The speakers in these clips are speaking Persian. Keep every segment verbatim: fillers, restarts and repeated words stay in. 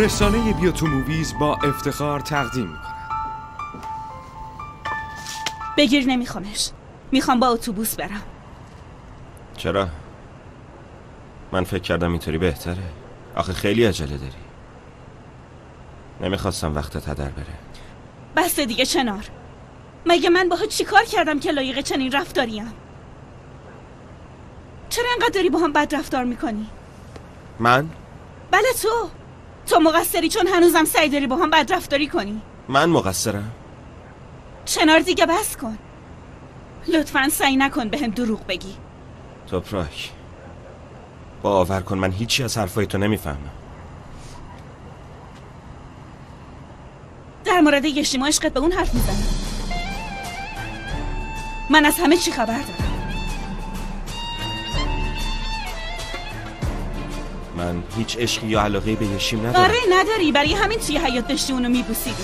رسانه بیا تو موویز با افتخار تقدیم میکنه. بگیر نمیخوامش. میخوام با اتوبوس برم. چرا؟ من فکر کردم اینطوری بهتره. آخه خیلی عجله داری. نمیخواستم وقتت هدر بره. بس دیگه چنار. مگه من باها چی کار کردم که لایق چنین رفتاریم؟ چرا انقدر داری با هم بد رفتار میکنی؟ من؟ بله تو. تو مقصری چون هنوزم سعی داری با هم بد رفتاری کنی. من مقصرم؟ چنار دیگه بس کن. لطفاً سعی نکن بهم دروغ بگی. توپراک، باور کن من هیچی از حرفای تو نمیفهمم. در مورد یشیما عشقت به اون حرف میزنم. من از همه چی خبر دارم. من هیچ عشقی یا علاقه‌ای به یشیم ندارم. آره نداری، برای همین توی حیاط داشتی اونو میبوسیدی.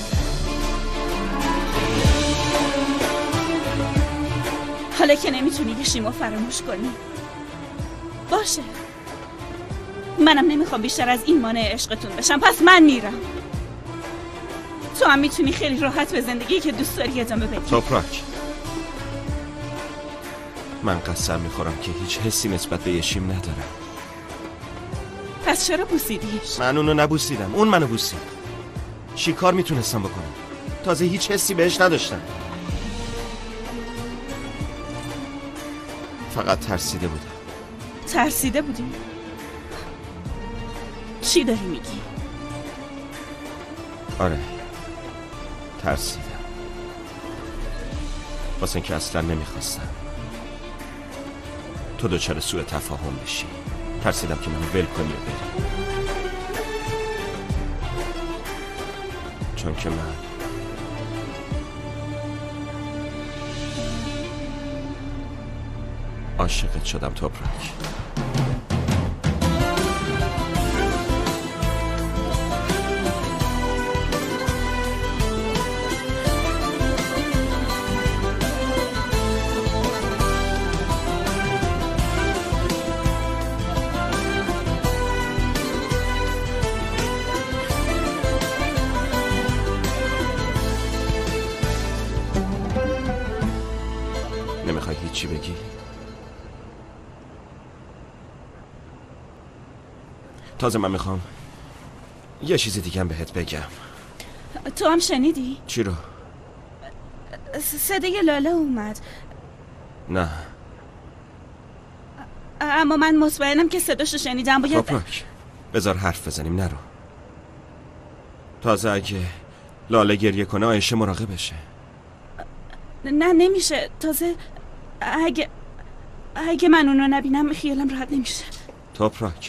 حالا که نمیتونی یشیمو فراموش کنی باشه، منم نمیخوام بیشتر از این مانع عشقتون بشم، پس من میرم. تو هم میتونی خیلی راحت به زندگی که دوست داری ادامه بدی. توپراک، من قسم میخورم که هیچ حسی نسبت به یشیم ندارم. پس چرا بوسیدیش؟ من اونو نبوسیدم، اون منو بوسید. چی کار میتونستم بکنم؟ تازه هیچ حسی بهش نداشتم. فقط ترسیده بودم. ترسیده بودی؟ چی داری میگی؟ آره، ترسیدم. واسه اینکه اصلا نمیخواستم تو دچار سوء تفاهم بشی. ترسیدم که منو ول کنی و بری، چون که من عاشقت شدم توپراک. نمیخوای هیچی بگی؟ تازه من میخوام یه چیز دیگه هم بهت بگم. تو هم شنیدی؟ چی رو؟ صدای لاله اومد. نه، اما من مطمئنم که صداشو شنیدم. باید توپراک، بذار حرف بزنیم، نرو. تازه اگه لاله گریه کنه عایشه مراقبشه. نه نمیشه. تازه اگه اگه من اونو نبینم خیالم راحت نمیشه. توپراک،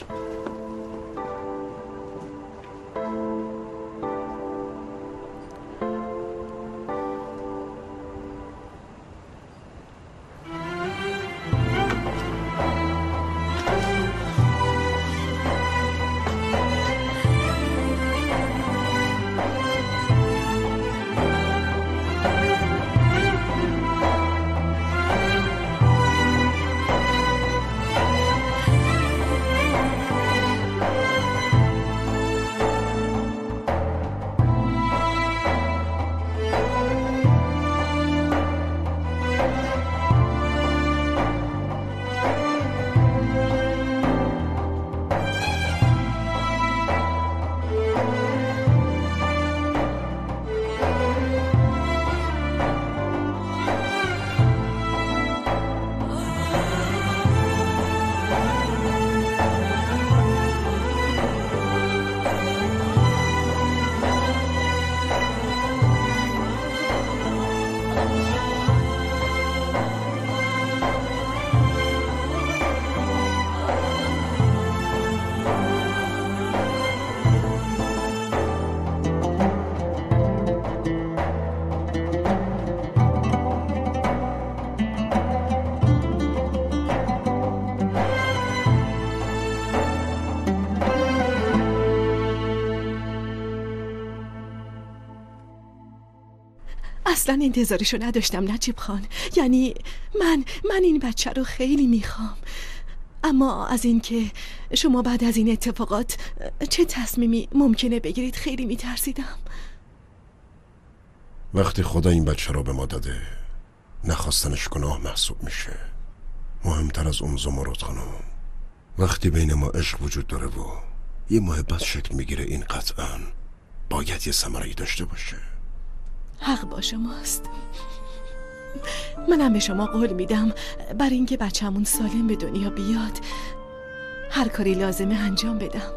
اصلا انتظارشو نداشتم نجیب خان. یعنی من من این بچه رو خیلی میخوام. اما از اینکه شما بعد از این اتفاقات چه تصمیمی ممکنه بگیرید خیلی میترسیدم. وقتی خدا این بچه را به ما داده نخواستنش گناه محسوب میشه. مهمتر از اون زمرد خانم، وقتی بین ما عشق وجود داره و یه محبت شکل میگیره، این قطعاً باید یه ثمره‌ای داشته باشه. حق با شماست. منم به شما قول میدم برای اینکه بچه‌مون سالم به دنیا بیاد هر کاری لازمه انجام بدم.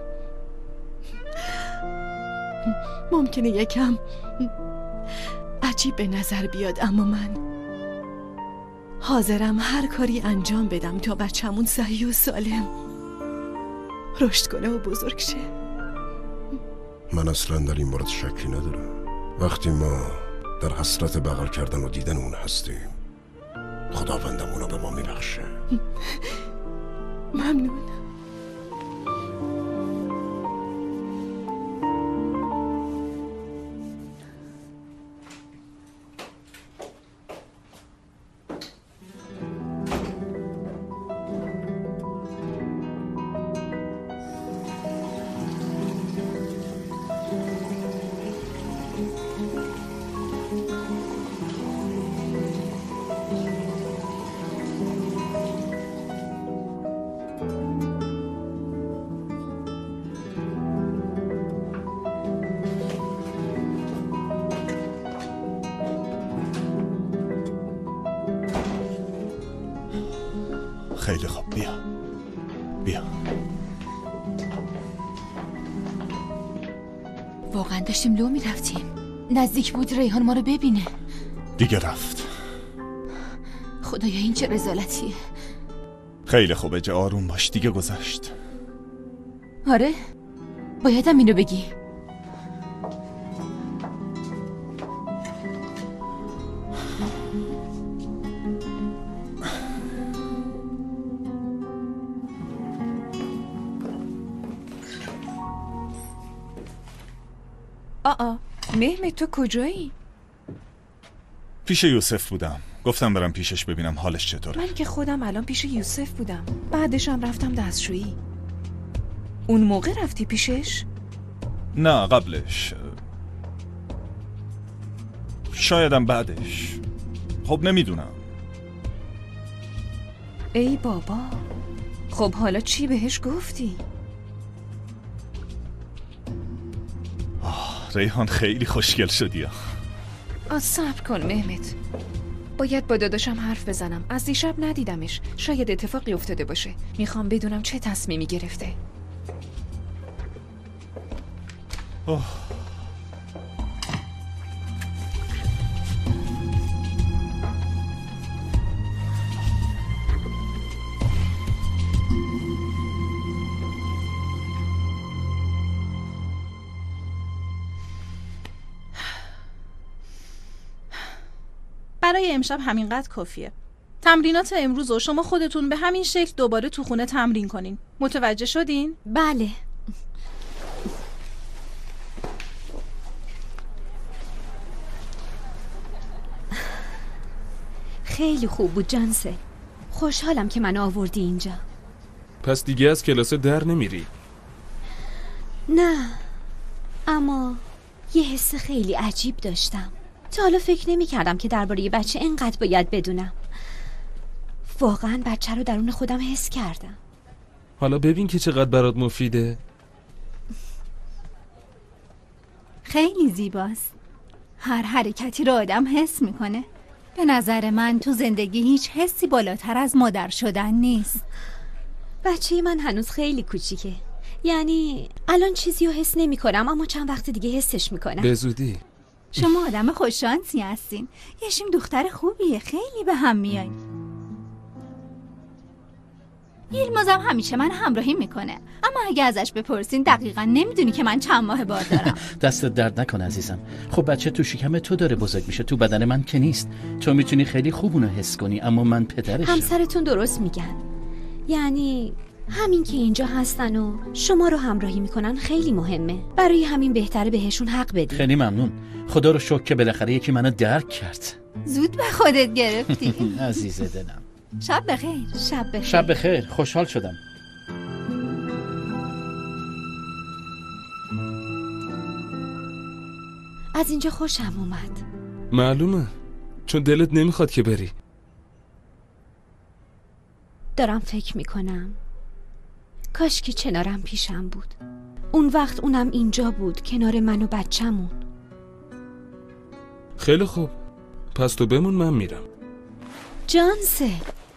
ممکنه یکم عجیب به نظر بیاد، اما من حاضرم هر کاری انجام بدم تا بچه‌مون صحیح و سالم رشد کنه و بزرگ شه. من اصلا در این مورد شکی ندارم. وقتی ما در حسرت بغل کردن و دیدن اون هستیم، خداوندم اونو به ما میبخشه. ممنون. خیلی خوب، بیا بیا. واقعا داشتیم لو میرفتیم، نزدیک بود ریحان ما رو ببینه. دیگه رفت. خدایا این چه رذالتیه. خیلی خوبه، جا آروم باش، دیگه گذشت. آره بایدم اینو بگی. آآ مهمت تو کجایی؟ پیش یوسف بودم، گفتم برم پیشش ببینم حالش چطوره. من که خودم الان پیش یوسف بودم، بعدشم رفتم دستشویی. اون موقع رفتی پیشش؟ نه قبلش، شایدم بعدش، خب نمیدونم. ای بابا، خب حالا چی بهش گفتی؟ ریحان خیلی خوشگل شدی. آ صبر کن مهمت، باید با داداشم حرف بزنم. از دیشب ندیدمش، شاید اتفاقی افتاده باشه. میخوام بدونم چه تصمیمی گرفته. اوه. برای امشب همینقدر کافیه. تمرینات امروز رو شما خودتون به همین شکل دوباره تو خونه تمرین کنین. متوجه شدین؟ بله. خیلی خوب بود جانسه. خوشحالم که من آوردی اینجا. پس دیگه از کلاس در نمیری؟ نه، اما یه حس خیلی عجیب داشتم. تا حالا فکر نمی کردم که درباره بچه اینقدر باید بدونم. واقعا بچه رو درون خودم حس کردم. حالا ببین که چقدر برات مفیده. خیلی زیباست. هر حرکتی رو آدم حس میکنه. به نظر من تو زندگی هیچ حسی بالاتر از مادر شدن نیست. بچه من هنوز خیلی کوچیکه. یعنی الان چیزی رو حس نمی کنم، اما چند وقت دیگه حسش میکنم. به زودی. شما آدم خوششانسی هستین. یشیم دختر خوبیه، خیلی به هم میایین. یلمازم همیشه من همراهی میکنه، اما اگه ازش بپرسین دقیقا نمیدونی که من چند ماه بار دارم. دستت درد نکن عزیزم. خب بچه تو شکم تو داره بزرگ میشه، تو بدن من که نیست. تو میتونی خیلی خوب اونو حس کنی، اما من پدرشم. همسرتون درست میگن. یعنی همین که اینجا هستن و شما رو همراهی میکنن خیلی مهمه. برای همین بهتره بهشون حق بدی. خیلی ممنون. خدا رو شکر که بالاخره یکی منو درک کرد. زود به خودت گرفتی. عزیز دلم. شب بخیر. شب بخیر. شب بخیر. خوشحال شدم. از اینجا خوشم اومد. معلومه، چون دلت نمیخواد که بری. دارم فکر میکنم کاش که چنارم پیشم بود. اون وقت اونم اینجا بود کنار من و بچه‌مون. خیلی خوب، پس تو بمون، من میرم. جانسه،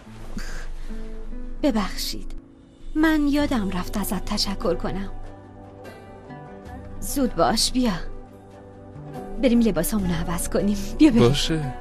ببخشید، من یادم رفت ازت تشکر کنم. زود باش، بیا بریم لباسامون رو عوض کنیم. بیا بریم. باشه.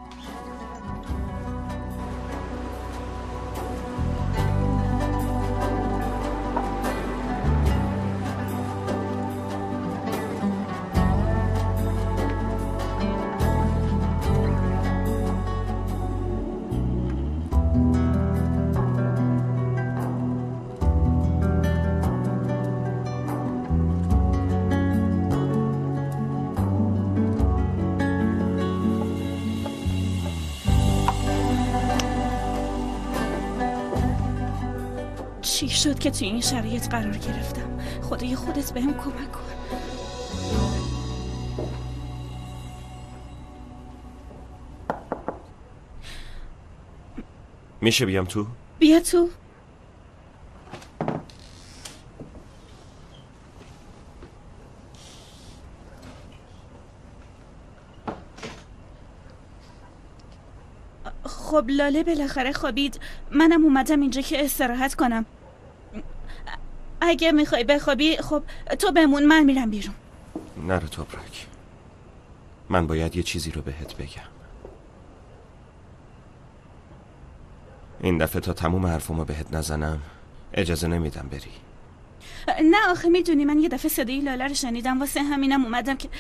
چی شد که توی این شرایط قرار گرفتم؟ خدای خودت بهم کمک کن. میشه بیام تو؟ بیا تو. خب لاله بالاخره خوابید. منم اومدم اینجا که استراحت کنم. اگه میخوای بخوابی خب تو بمون، من میرم بیرون. نرو توبرک، من باید یه چیزی رو بهت بگم. این دفعه تا تموم حرفمو بهت نزنم اجازه نمیدم بری. نه آخه میدونی من یه دفعه صدای لاله رو شنیدم، واسه همینم اومدم که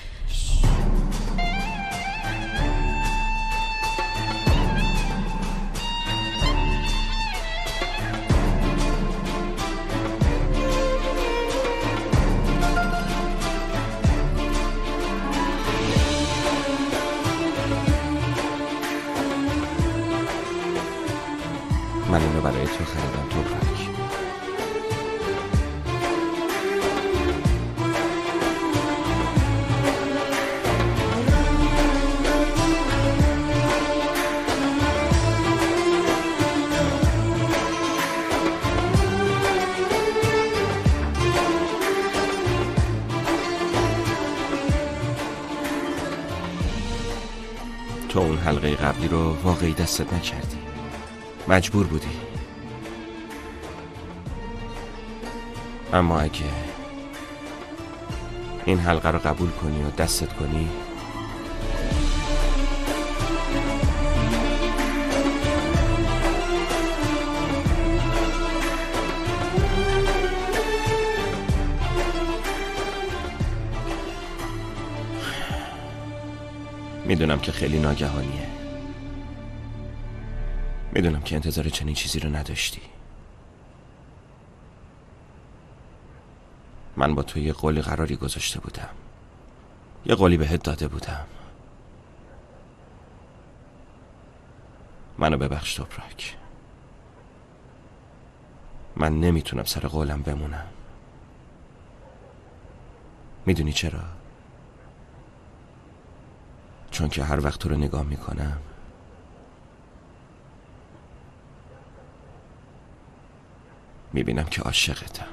من اینو برای تو خریدم توبرک. تو اون حلقه قبلی رو واقعی دستت نکردی، مجبور بودی. اما اگه این حلقه رو قبول کنی و دستت کنی، میدونم که خیلی ناگهانیه، میدونم که انتظار چنین چیزی رو نداشتی. من با تو یه قولی قراری گذاشته بودم، یه قولی بهت داده بودم. منو ببخش توبرک، من نمیتونم سر قولم بمونم. میدونی چرا؟ چون که هر وقت تو رو نگاه میکنم میبینم که عاشقتم.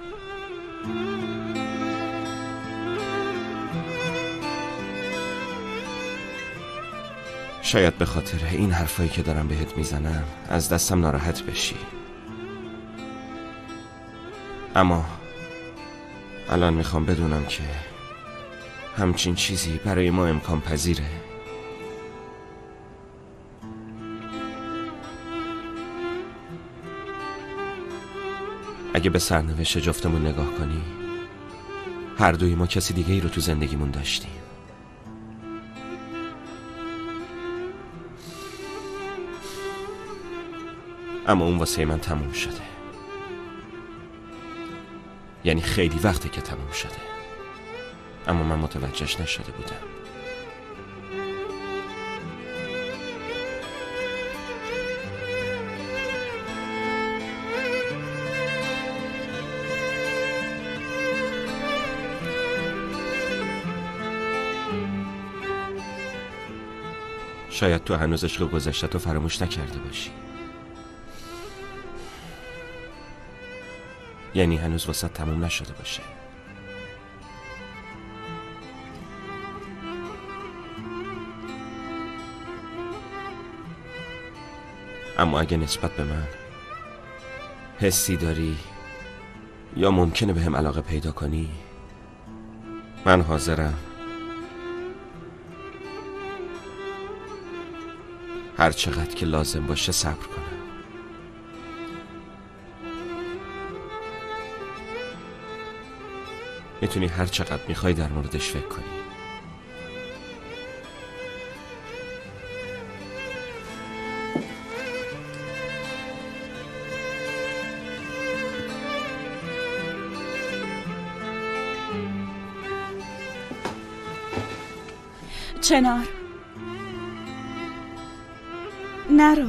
شاید به خاطر این حرفایی که دارم بهت میزنم از دستم ناراحت بشی، اما الان میخوام بدونم که همچین چیزی برای ما امکان پذیره. اگه به سرنوشت جفتمون نگاه کنی، هر دوی ما کسی دیگه ای رو تو زندگیمون داشتیم. اما اون واسه من تموم شده، یعنی خیلی وقته که تموم شده، اما من متوجهش نشده بودم. شاید تو هنوز عشق گذشته تو فراموش نکرده باشی. یعنی هنوز واسه تموم نشده باشه. اما اگه نسبت به من حسی داری یا ممکنه به هم علاقه پیدا کنی، من حاضرم هر چقدر که لازم باشه صبر کنم. میتونی هر چقدر میخوای در موردش فکر کنی. چنار، نرو.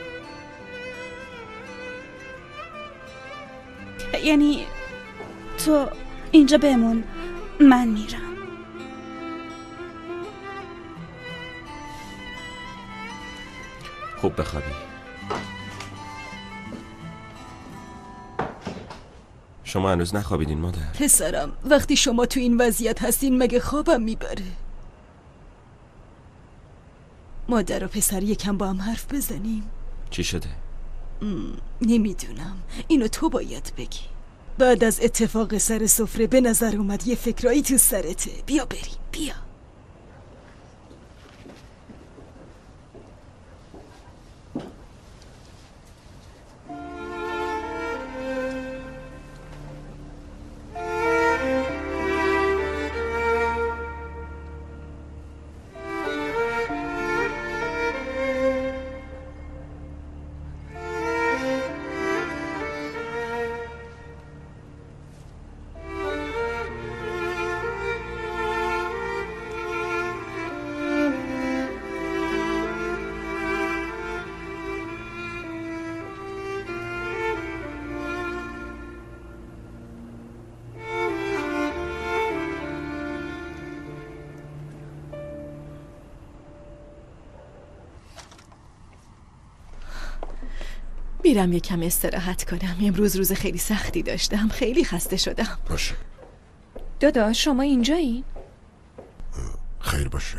یعنی تو اینجا بمون، من میرم. خوب بخوابی. شما هنوز نخوابیدین مادر؟ پسرم وقتی شما تو این وضعیت هستین مگه خوابم میبره؟ مادر و پسر یکم با هم حرف بزنیم. چی شده؟ نمیدونم، اینو تو باید بگی. بعد از اتفاق سر سفره به نظر اومد یه فکرایی تو سرته. بیا بریم، بیا. میرم یکم استراحت کنم. امروز روز خیلی سختی داشتم، خیلی خسته شدم. باشه. داداش شما اینجایی؟ خیر باشه.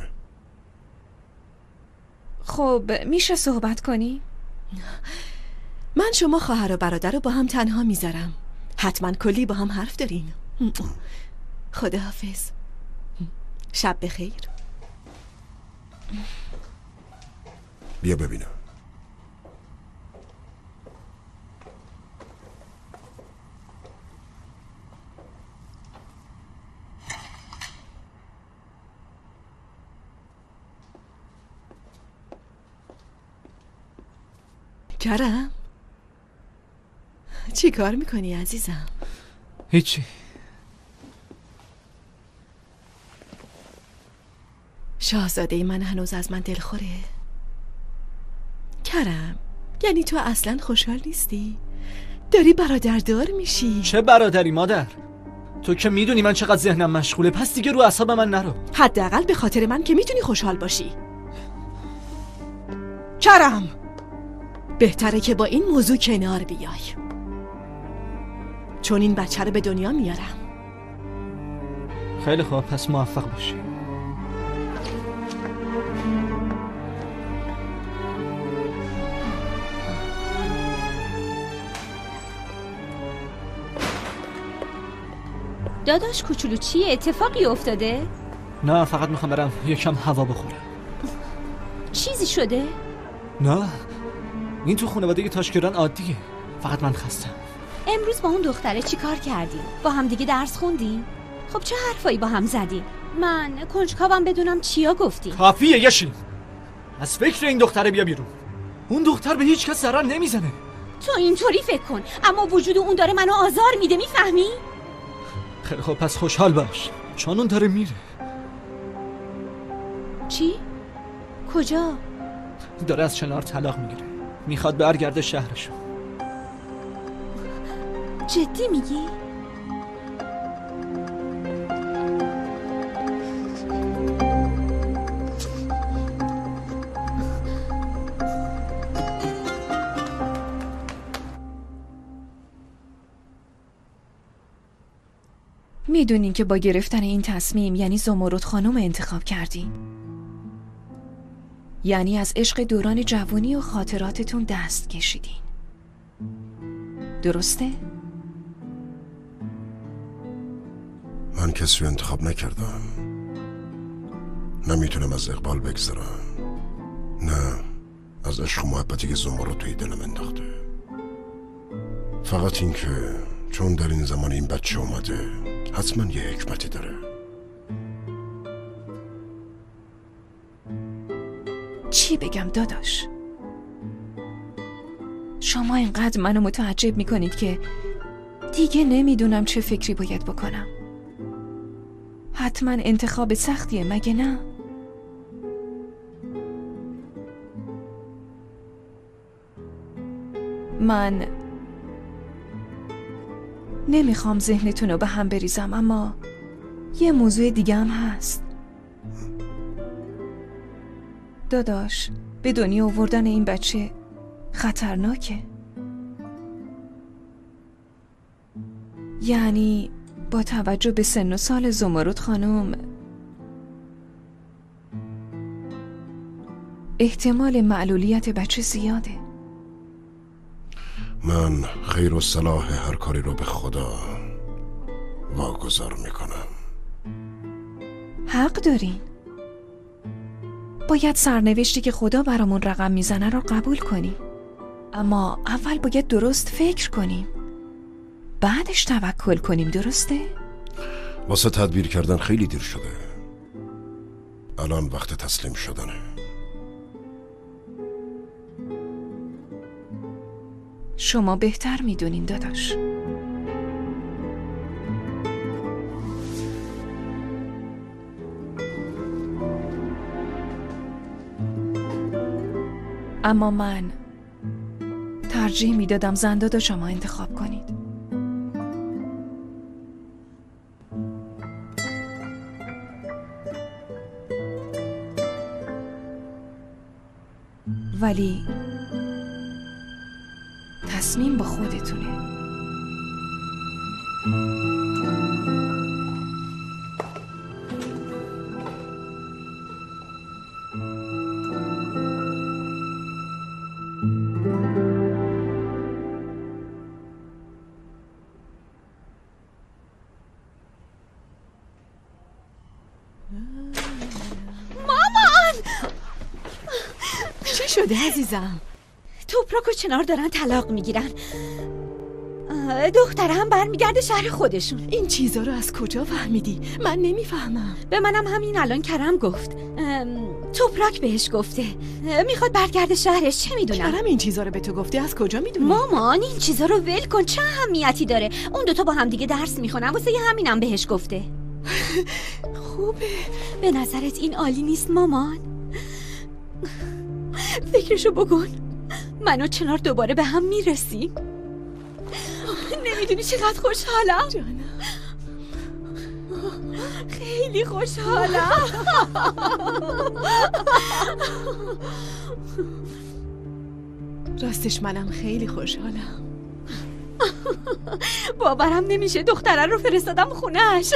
خب میشه صحبت کنی؟ من شما خواهر و برادر رو با هم تنها میذارم. حتما کلی با هم حرف دارین. خداحافظ. شب بخیر. بیا ببینم. کرم، چی کار میکنی عزیزم؟ هیچی. شاهزاده من هنوز از من دلخوره. کرم، یعنی تو اصلا خوشحال نیستی؟ داری برادردار میشی. چه برادری مادر؟ تو که میدونی من چقدر ذهنم مشغوله، پس دیگه رو اعصاب من نرو. حداقل به خاطر من که میتونی خوشحال باشی. کرم، بهتره که با این موضوع کنار بیای، چون این بچه رو به دنیا میارم. خیلی خوب، پس موفق باشی. داداش کوچولو چیه؟ اتفاقی افتاده؟ نه، فقط میخوام برم یکم هوا بخورم. چیزی شده؟ نه، این تو خانواده تاشکران عادیه. فقط من خستم. امروز با اون دختره چی کار کردی؟ با هم دیگه درس خوندیم؟ خب چه حرفایی با هم زدیم؟ من کنجکاوم بدونم چیا گفتی. کافیه یشین، از فکر این دختره بیا بیرون. اون دختر به هیچ کس ضرر نمیزنه. تو اینطوری فکر کن، اما وجود اون داره منو آزار میده، میفهمی؟ خیلی خب، پس خوشحال باش، چون اون داره میره. چی؟ کجا؟ داره از چنار طلاق میگیره، میخواد برگرده شهرشون. جدی میگی؟ میدونین که با گرفتن این تصمیم یعنی زمرد خانم انتخاب کردین. یعنی از عشق دوران جوانی و خاطراتتون دست کشیدین. درسته؟ من کسی رو انتخاب نکردم. نمیتونم از اقبال بگذرم، نه از عشق و محبتی که زمرد توی دلم انداخته. فقط این که چون در این زمان این بچه اومده حتما یه حکمتی داره. چی بگم داداش؟ شما اینقدر منو متعجب میکنید که دیگه نمیدونم چه فکری باید بکنم. حتما انتخاب سختیه مگه نه؟ من نمیخوام ذهنتون رو به هم بریزم، اما یه موضوع دیگه هم هست. داداش، به دنیا آوردن این بچه خطرناکه. یعنی با توجه به سن و سال زمرد خانم احتمال معلولیت بچه زیاده. من خیر و صلاح هر کاری رو به خدا واگذار میکنم. حق دارین. باید سرنوشتی که خدا برامون رقم میزنه رو قبول کنیم، اما اول باید درست فکر کنیم، بعدش توکل کنیم. درسته؟ واسه تدبیر کردن خیلی دیر شده. الان وقت تسلیم شدنه. شما بهتر میدونین داداش. اما من ترجیح میدادم زنداد شما انتخاب کنید. ولی تصمیم با خودتونه. چی شده عزیزم؟ توپراک و چنار دارن طلاق میگیرن. دختره هم برمیگرده شهر خودشون. این چیزا رو از کجا فهمیدی؟ من نمیفهمم. به منم همین الان کرم گفت. توپراک بهش گفته میخواد برگرده شهرش. چه میدونم؟ کرم این چیزا رو به تو گفته؟ از کجا میدونی؟ مامان این چیزا رو ول کن، چه اهمیتی داره؟ اون دوتا با هم دیگه درس میخونن، واسه همینم بهش گفته. خوبه. به نظرت این عالی نیست مامان؟ فکرشو بکن، من و چنار دوباره به هم میرسیم. نمیدونی چقدر خوشحالم جانم. خیلی خوشحالم. راستش منم خیلی خوشحالم. باورم نمیشه دختره رو فرستادم خونه‌اش.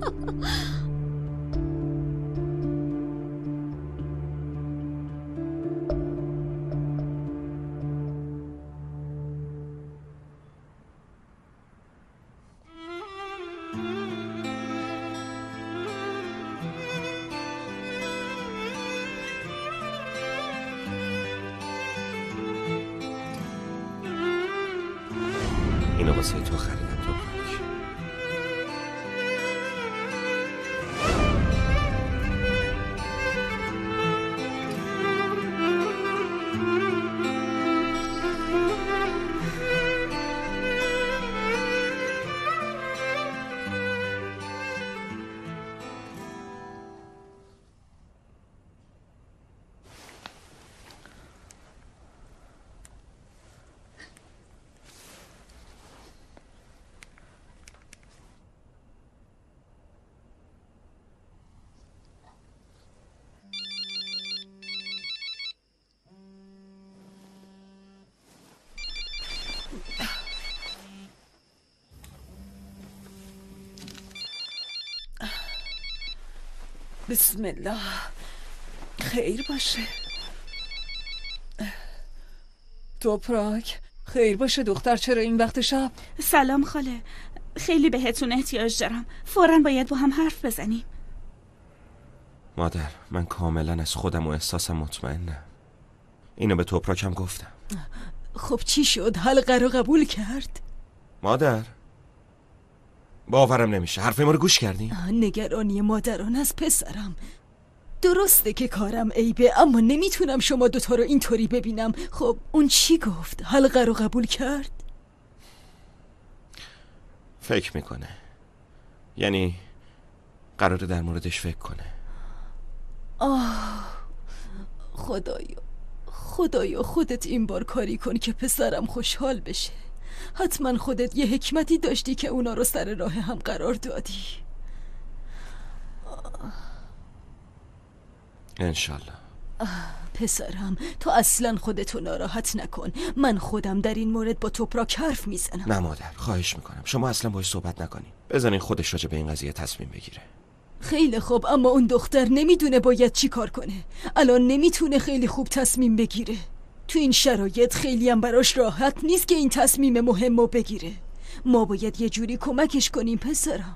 اینو واسه تو خریدم توپراک. بسم الله. خیر باشه. توپراک، خیر باشه دختر. چرا این وقت شب؟ سلام خاله، خیلی بهتون احتیاج دارم. فوراً باید با هم حرف بزنیم. مادر، من کاملا از خودم و احساسم مطمئنم. اینو به توپراکم گفتم. خب چی شد؟ حلقه رو قبول کرد؟ مادر، باورم نمیشه. حرف ما رو گوش کردی؟ نگرانی مادران از پسرم. درسته که کارم عیبه، اما نمیتونم شما دوتا رو اینطوری ببینم. خب اون چی گفت؟ حلقه رو قبول کرد؟ فکر میکنه. یعنی قراره در موردش فکر کنه. آه خدایا، خدایا خودت این بار کاری کن که پسرم خوشحال بشه. حتما خودت یه حکمتی داشتی که اونا رو سر راه هم قرار دادی. انشالله. پسرم تو اصلا خودتو ناراحت نکن. من خودم در این مورد با توپراک حرف میزنم. نه مادر، خواهش میکنم شما اصلا باهاش صحبت نکنید. بزنین خودش راجع به این قضیه تصمیم بگیره. خیلی خوب، اما اون دختر نمیدونه باید چی کار کنه. الان نمیتونه خیلی خوب تصمیم بگیره. تو این شرایط خیلی هم براش راحت نیست که این تصمیم مهم رو بگیره. ما باید یه جوری کمکش کنیم پسرم.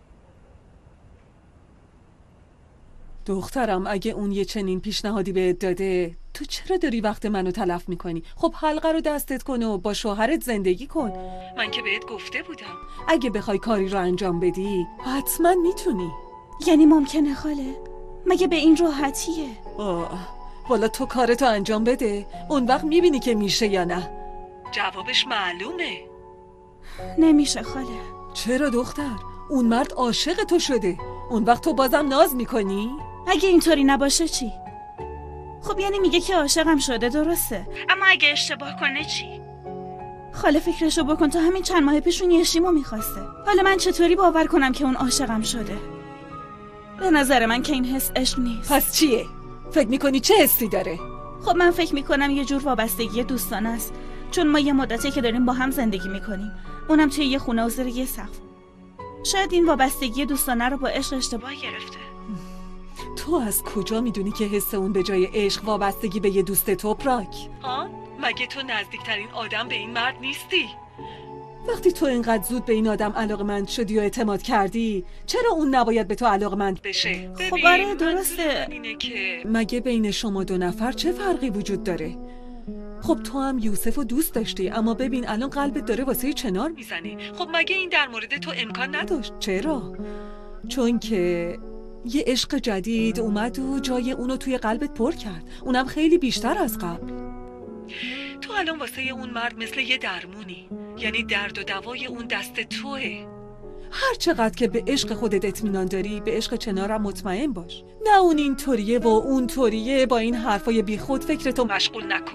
دخترم، اگه اون یه چنین پیشنهادی بهت داده، تو چرا داری وقت منو تلف میکنی؟ خب حلقه رو دستت کن و با شوهرت زندگی کن. من که بهت گفته بودم اگه بخوای کاری رو انجام بدی حتما میتونی. یعنی ممکنه خاله؟ مگه به این راحتیه؟ آه، والا تو کارتو انجام بده، اون وقت میبینی که میشه یا نه. جوابش معلومه. نمیشه خاله. چرا دختر؟ اون مرد عاشق تو شده. اون وقت تو بازم ناز میکنی؟ اگه اینطوری نباشه چی؟ خب یعنی میگه که عاشقم شده، درسته، اما اگه اشتباه کنه چی؟ خاله فکرشو بکن، تا همین چند ماه پیش اون یشیمو میخواسته. حالا من چطوری باور کنم که اون عاشقم شده؟ به نظر من که این حس عشق نیست. پس چیه؟ فکر میکنی چه حسی داره؟ خب من فکر میکنم یه جور وابستگی دوستانه است، چون ما یه مدته که داریم با هم زندگی میکنیم، اونم توی یه خونه و زیر یه سقف. شاید این وابستگی دوستانه رو با عشق اشتباه گرفته. تو از کجا میدونی که حس اون به جای عشق وابستگی به یه دوست توپراک؟ ها؟ مگه تو نزدیکترین آدم به این مرد نیستی؟ وقتی تو اینقدر زود به این آدم علاقمند شدی و اعتماد کردی، چرا اون نباید به تو علاقمند بشه؟ خب آره درسته. اینه که مگه بین شما دو نفر چه فرقی وجود داره؟ خب تو هم یوسف رو دوست داشتی، اما ببین الان قلبت داره واسه چنار میزنه. خب مگه این در مورد تو امکان نداشت؟ چرا؟ چون که یه عشق جدید اومد و جای اونو توی قلبت پر کرد، اونم خیلی بیشتر از قبل. تو الان واسه اون مرد مثل یه درمونی، یعنی درد و دوای اون دست توه. هر چقدر که به عشق خودت اطمینان داری، به عشق چنارم مطمئن باش. نه اون این طوریه و اون طوریه، با این حرفای بی خود فکرتو مشغول نکن.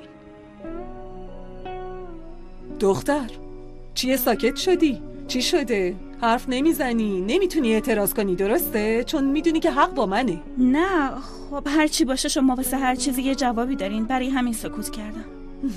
دختر، چیه ساکت شدی؟ چی شده؟ حرف نمیزنی، نمیتونی اعتراض کنی، درسته؟ چون میدونی که حق با منه. نه خب هر چی باشه شما واسه هر چیزی یه جوابی دارین، برای همین سکوت کردم.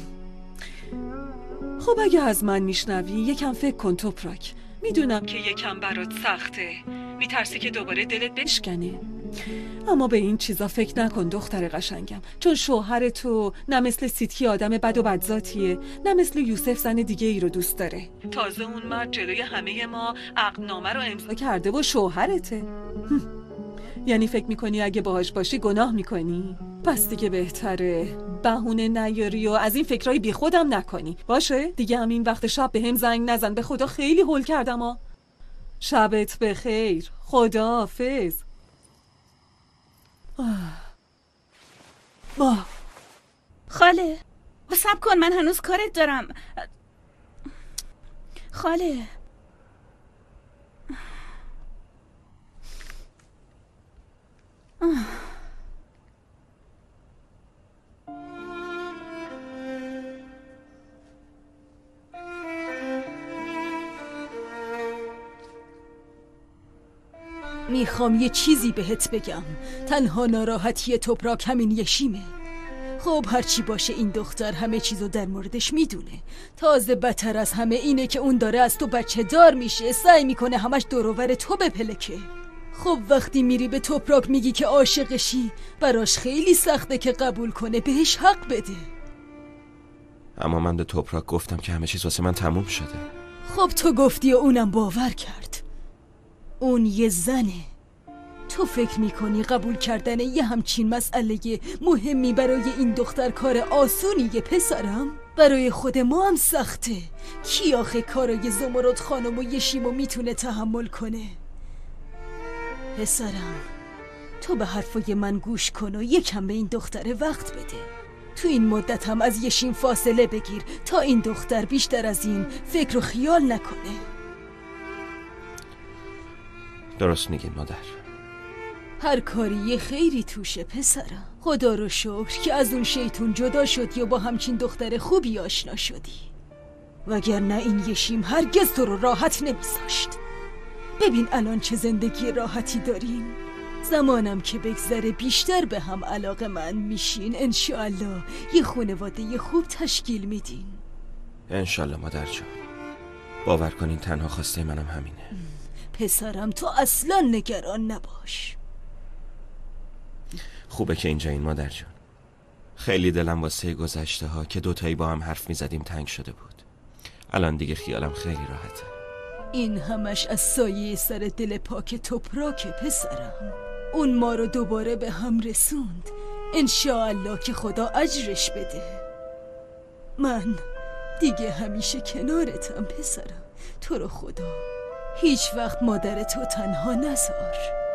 خب اگه از من میشنوی یکم فکر کن توپراک. میدونم که یکم برات سخته، میترسی که دوباره دلت بشکنه، اما به این چیزا فکر نکن دختر قشنگم، چون شوهر تو نه مثل سیتکی آدم بد و بدذاتیه، نه مثل یوسف زن دیگه ای رو دوست داره. تازه اون مرد جلوی همه ما عقدنامه رو امضا کرده و شوهرته. یعنی فکر میکنی اگه باهاش باشی گناه میکنی؟ پس دیگه بهتره بهونه نیاری و از این فکرای بی خودم نکنی، باشه؟ دیگه همین وقت شب به هم زنگ نزن، به خدا خیلی هول کردم ها. شبت بخیر، خداحافظ. با خاله صبر کن، من هنوز کارت دارم. خاله میخوام یه چیزی بهت بگم. تنها ناراحتی توپراک همین یشیمه. خب هرچی باشه این دختر همه چیزو در موردش میدونه. تازه بدتر از همه اینه که اون داره از تو بچه دار میشه، سعی میکنه همش دور و بر تو بپلکه. خب وقتی میری به توپراک میگی که عاشقشی، براش خیلی سخته که قبول کنه، بهش حق بده. اما من به توپراک گفتم که همه چیز واسه من تموم شده. خب تو گفتی و اونم باور کرد. اون یه زنه. تو فکر میکنی قبول کردن یه همچین مسئله مهمی برای این دختر کار آسونیه پسرم؟ برای خود ما هم سخته. کی آخه کارای زمرد خانم و یشیمو میتونه تحمل کنه؟ پسرم تو به حرفای من گوش کن و یکم به این دختر وقت بده. تو این مدت هم از یشیم فاصله بگیر تا این دختر بیشتر از این فکر و خیال نکنه. درست میگی مادر. هر کاری یه خیری توشه پسرم. خدا رو شکر که از اون شیطون جدا شد یا با همچین دختر خوبی آشنا شدی، وگرنه این یشیم هرگز تو رو راحت نمیذاشت. ببین الان چه زندگی راحتی دارین. زمانم که بگذره بیشتر به هم علاقه من میشین. انشالله یه خانواده خوب تشکیل میدین. انشالله مادر جان. باور کنین تنها خواسته منم همینه. پسرم تو اصلا نگران نباش. خوبه که اینجا این مادر جان. خیلی دلم واسه گذشته ها که دوتایی با هم حرف میزدیم تنگ شده بود. الان دیگه خیالم خیلی راحته. این همش از سایه سر دل پاک توپراک پسرم. اون ما رو دوباره به هم رسوند. انشاءالله که خدا اجرش بده. من دیگه همیشه کنارتم پسرم. تو رو خدا هیچ وقت مادر تو تنها نذار.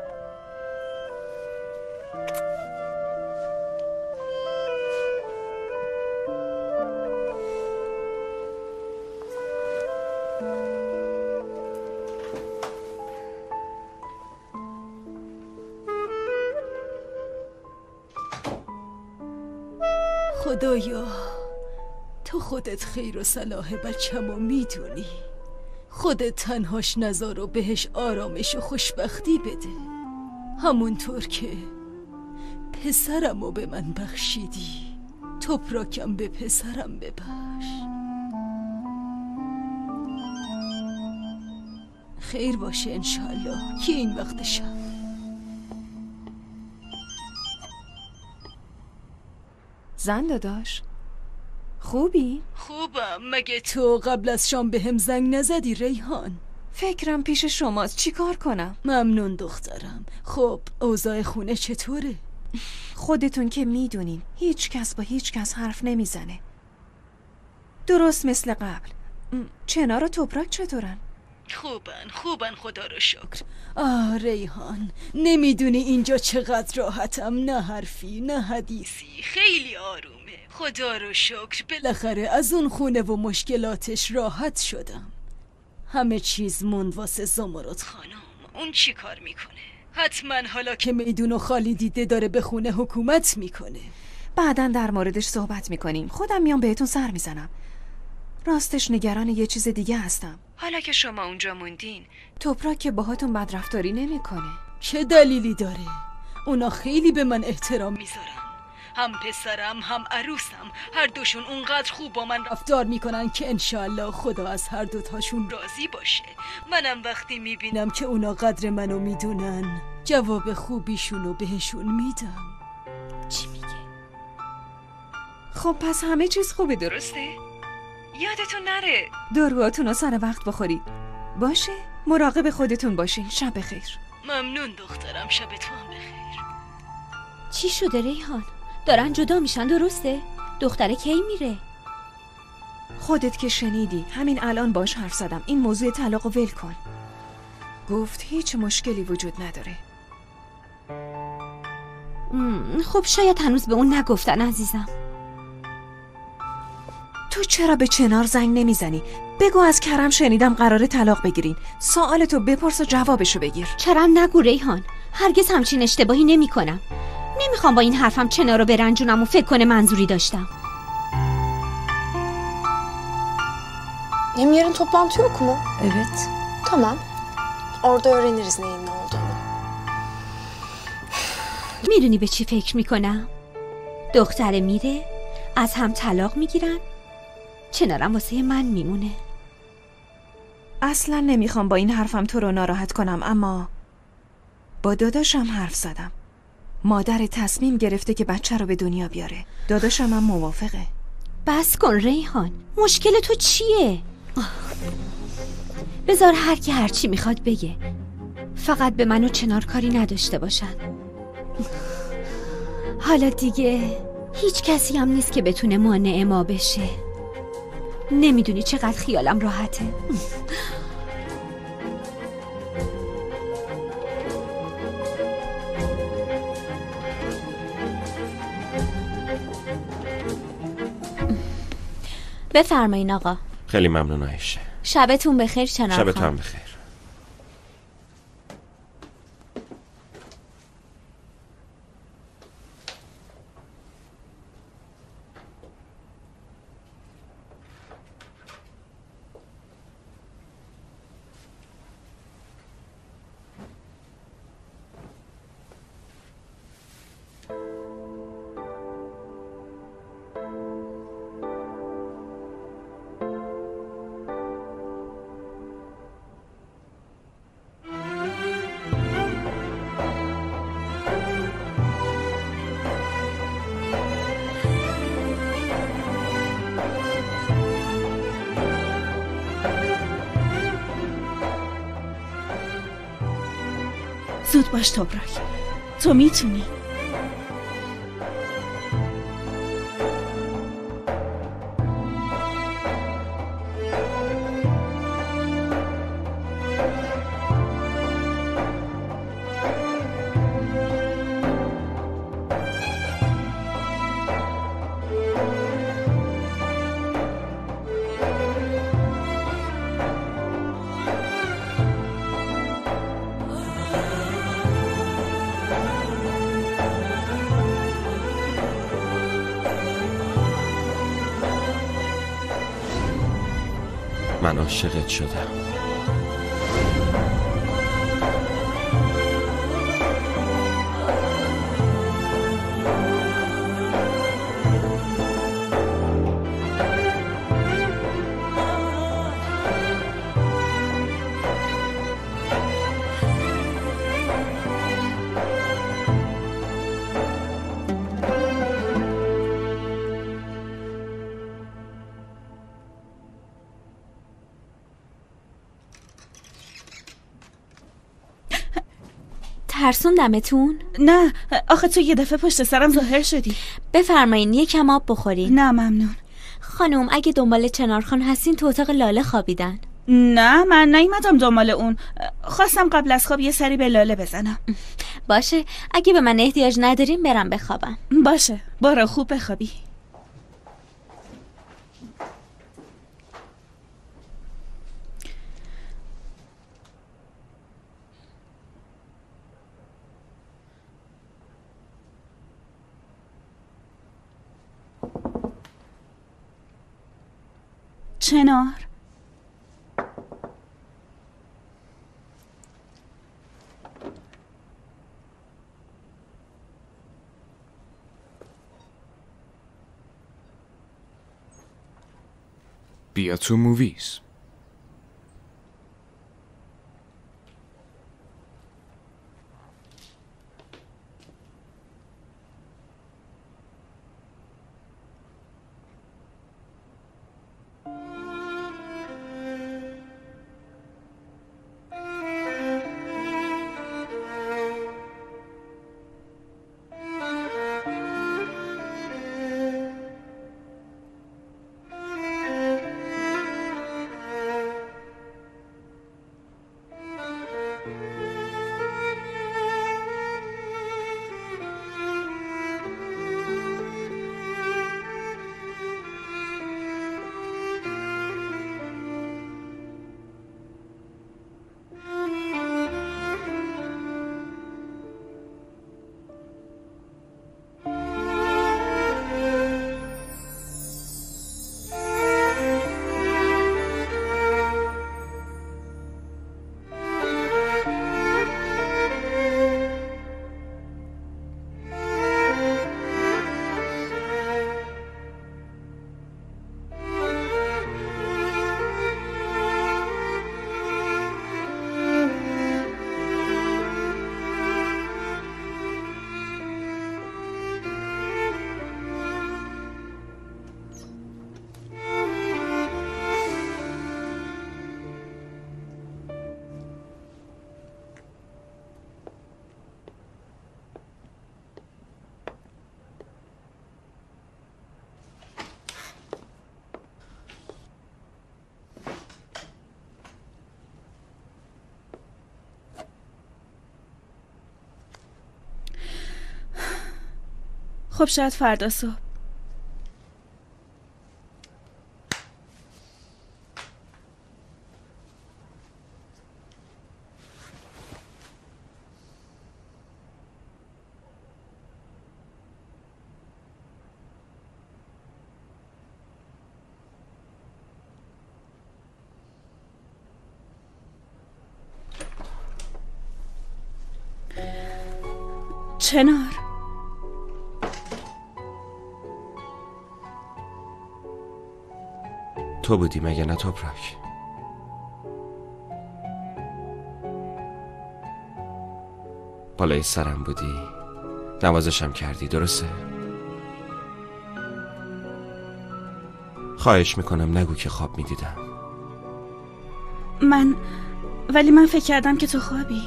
خدایا تو خودت خیر و صلاح بچه‌مو میدونی. خودت تنهاش نذار و بهش آرامش و خوشبختی بده، همونطور که پسرمو به من بخشیدی. توپراکم به پسرم ببخش. خیر باشه انشالله که این وقت شب. زن داداش خوبی؟ خوبم. مگه تو قبل از شام به هم زنگ نزدی ریحان؟ فکرم پیش شماست. چی کار کنم؟ ممنون دخترم. خب اوضاع خونه چطوره؟ خودتون که میدونین هیچ کس با هیچ کس حرف نمیزنه، درست مثل قبل. چنار و توپراک چطورن؟ خوبن خوبن خدا رو شکر. آه ریحان نمیدونی اینجا چقدر راحتم. نه حرفی نه حدیثی، خیلی آرومه. خدا رو شکر بالاخره از اون خونه و مشکلاتش راحت شدم. همه چیز موند واسه زمرد خانم. اون چی کار میکنه؟ حتما حالا که میدون و خالی دیده داره به خونه حکومت میکنه. بعدن در موردش صحبت میکنیم. خودم میام بهتون سر میزنم. راستش نگران یه چیز دیگه هستم. حالا که شما اونجا موندین توپراک که باهاتون بدرفتاری نمیکنه. چه دلیلی داره؟ اونا خیلی به من احترام میذارن. هم پسرم هم عروسم هر دوشون اونقدر خوب با من رفتار میکنن که انشالله خدا از هر دوتاشون راضی باشه. منم وقتی میبینم که اونا قدر منو میدونن جواب خوبیشونو بهشون میدم. چی میگه؟ خب پس همه چیز خوبه درسته؟ یادتون نره داروهاتونو سر وقت بخورید. باشه؟ مراقب خودتون باشین. شب بخیر. ممنون دخترم. شب تو هم بخیر. چی شده ریحان؟ دارن جدا میشن درسته؟ دختره کی میره؟ خودت که شنیدی. همین الان باش حرف زدم. این موضوع طلاقو ول کن. گفت هیچ مشکلی وجود نداره. خب شاید هنوز به اون نگفتن عزیزم. تو چرا به چنار زنگ نمیزنی؟ بگو از کرم شنیدم قراره طلاق بگیرین. سوالتو بپرس و جوابشو بگیر. چرا نگو ریحان. هرگز همچین اشتباهی نمی کنم. نمیخوام با این حرفم چنار رو برنجونم و فکر کنه منظوری داشتم. Hem yarın toplantı yok mu? Evet. Tamam. Orada öğreniriz neyin ne olduğunu. میدونی به چی فکر میکنم؟ دختره میره از هم طلاق میگیرن، چنارم واسه من میمونه. اصلا نمیخوام با این حرفم تو رو ناراحت کنم، اما با داداشم حرف زدم. مادر تصمیم گرفته که بچه رو به دنیا بیاره. داداشم هم موافقه. بس کن ریحان، مشکل تو چیه؟ بذار هر کی هر چی میخواد بگه، فقط به من و چنار کاری نداشته باشن. حالا دیگه هیچ کسی هم نیست که بتونه مانع ما بشه. نمیدونی چقدر خیالم راحته. بفرمایین آقا. خیلی ممنون عایشه. شبتون بخیر چنار خانم. شبتون بخیر. زود باش توبراک، تو میتونی. من عاشقت شدم. ترسوندمتون؟ نه آخه تو یه دفعه پشت سرم ظاهر شدی. بفرمایین یه کم آب بخورین. نه ممنون. خانم اگه دنبال چنارخان هستین تو اتاق لاله خوابیدن. نه من نیومدم دنبال اون، خواستم قبل از خواب یه سری به لاله بزنم. باشه اگه به من احتیاج نداریم برم بخوابم. باشه برو خوب بخوابی. چنار بیا تو موویز. خب شاید فردا صبح. چنار، تو بودی مگه نه توپراک؟ بالای سرم بودی، نوازشم کردی، درسته؟ خواهش میکنم نگو که خواب میدیدم. من ولی من فکر کردم که تو خوابی.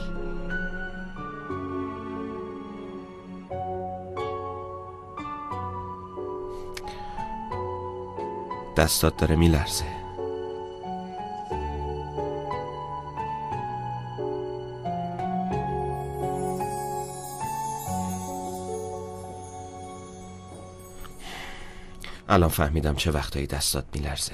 دستات داره میلرزه. الان فهمیدم چه وقتایی دستات میلرزه.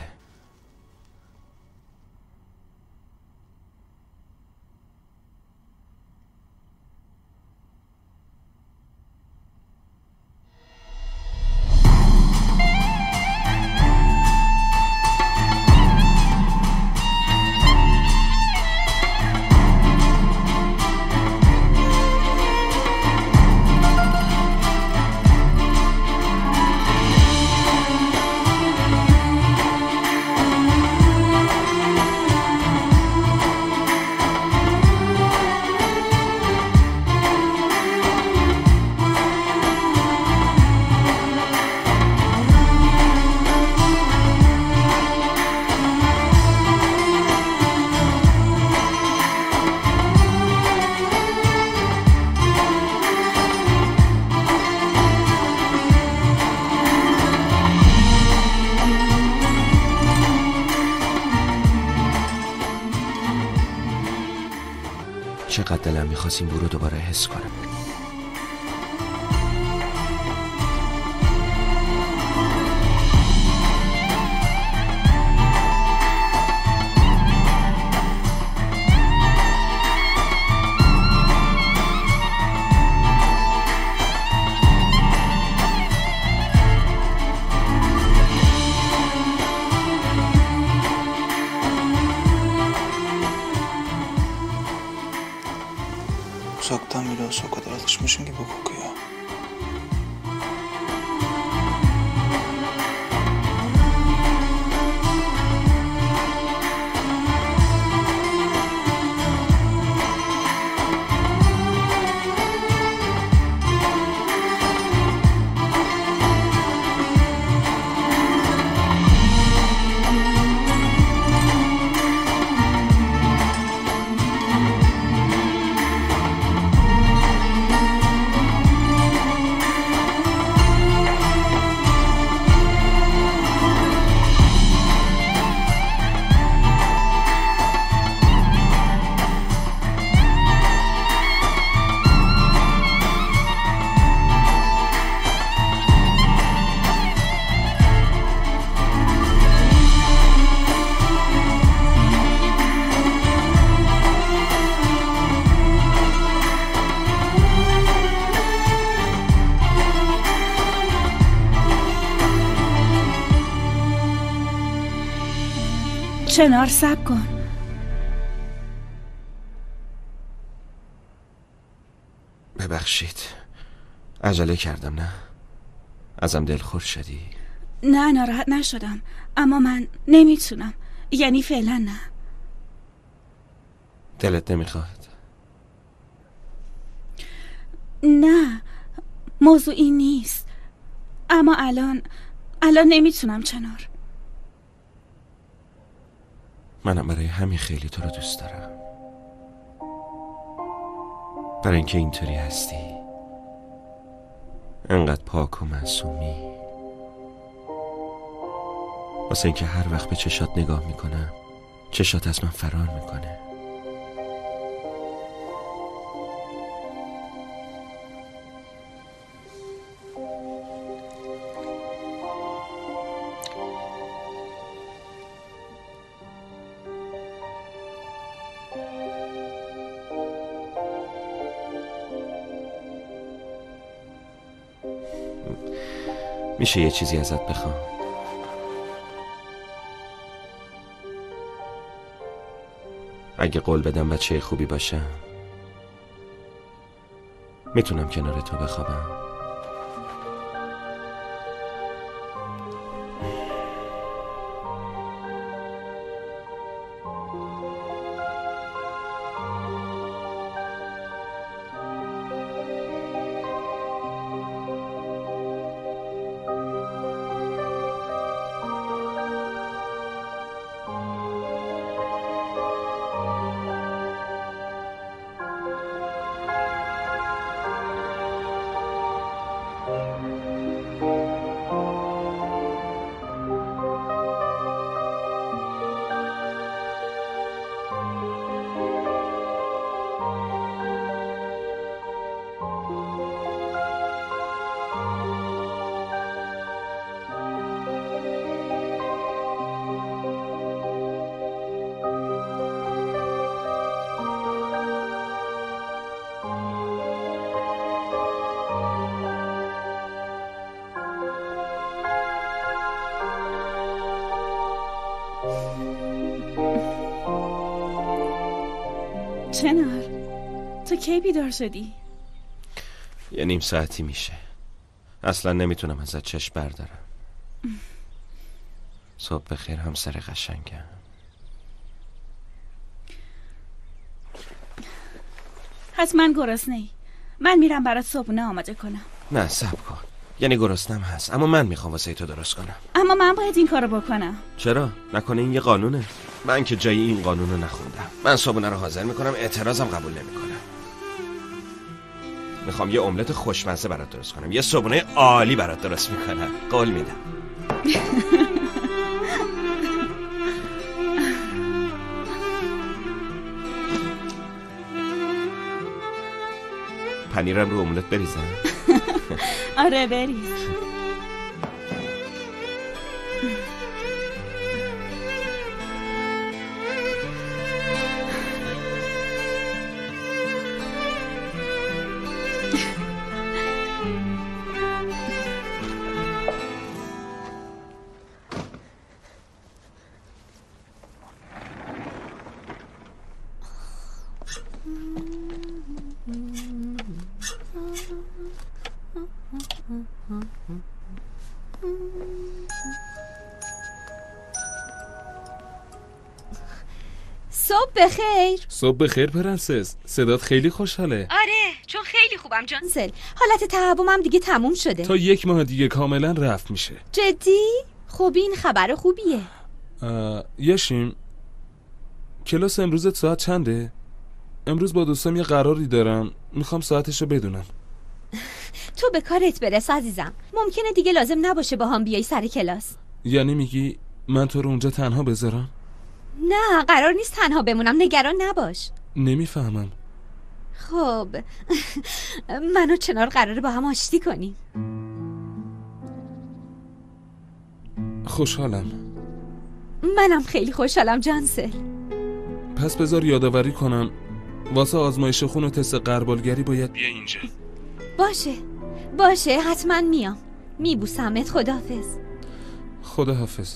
چقدر دلم میخواست این بو رو دوباره حس کنم. Uzaktan bile olsa o kadar alışmışım gibi kokuyor. چنار صبر کن. ببخشید عجله کردم. نه ازم دلخور شدی؟ نه ناراحت نشدم، اما من نمیتونم، یعنی فعلا نه. دلت نمیخواد؟ نه موضوع این نیست، اما الان الان نمیتونم چنار. منم برای همین خیلی تو رو دوست دارم، برای اینکه اینطوری هستی، انقدر پاک و معصومی، واسه اینکه هر وقت به چشات نگاه میکنم چشات از من فرار میکنه. میشه یه چیزی ازت بخوام؟ اگه قول بدم بچه خوبی باشم میتونم کنار تو بخوابم؟ چنار تو کی بیدار شدی؟ یه نیم ساعتی میشه. اصلا نمیتونم ازت چشم بردارم. صبح بخیر همسر قشنگم. حتما گرسنه ای. من میرم برات صبحونه آماده کنم. نه صبر کن. یعنی گرسنم هست اما من میخوام واسه تو درست کنم. اما من باید این کارو بکنم. چرا؟ نکنه این یه قانونه؟ من که جایی این قانونو نخوندم. من صبحونه رو حاضر میکنم، اعتراضم قبول نمیکنم. میخوام یه املت خوشمزه برات درست کنم، یه صبحونه عالی برات درست میکنم. قول میدم. پنیرم رو املت بریزم؟ آره بریز. صبح بخیر. صبح بخیر پرنسس. صدات خیلی خوشحاله. آره چون خیلی خوبم جانسل. حالت تعبمم دیگه تموم شده. تا یک ماه دیگه کاملا رفت میشه. جدی؟ خب این خبر خوبیه. یاشیم کلاس امروزت ساعت چنده؟ امروز با دوستم یه قراری دارم، میخوام ساعتشو بدونم. تو به کارت برس عزیزم. ممکنه دیگه لازم نباشه با هم بیای سر کلاس. یعنی میگی من تو رو اونجا تنها بذارم؟ نه قرار نیست تنها بمونم، نگران نباش. نمیفهمم. خب من و چنار قراره با هم آشتی کنیم. خوشحالم. منم خیلی خوشحالم جانسل. پس بذار یادآوری کنم واسه آزمایش خون و تست غربالگری باید بیا اینجا. باشه باشه حتما میام. میبوسمت. خداحافظ. خداحافظ.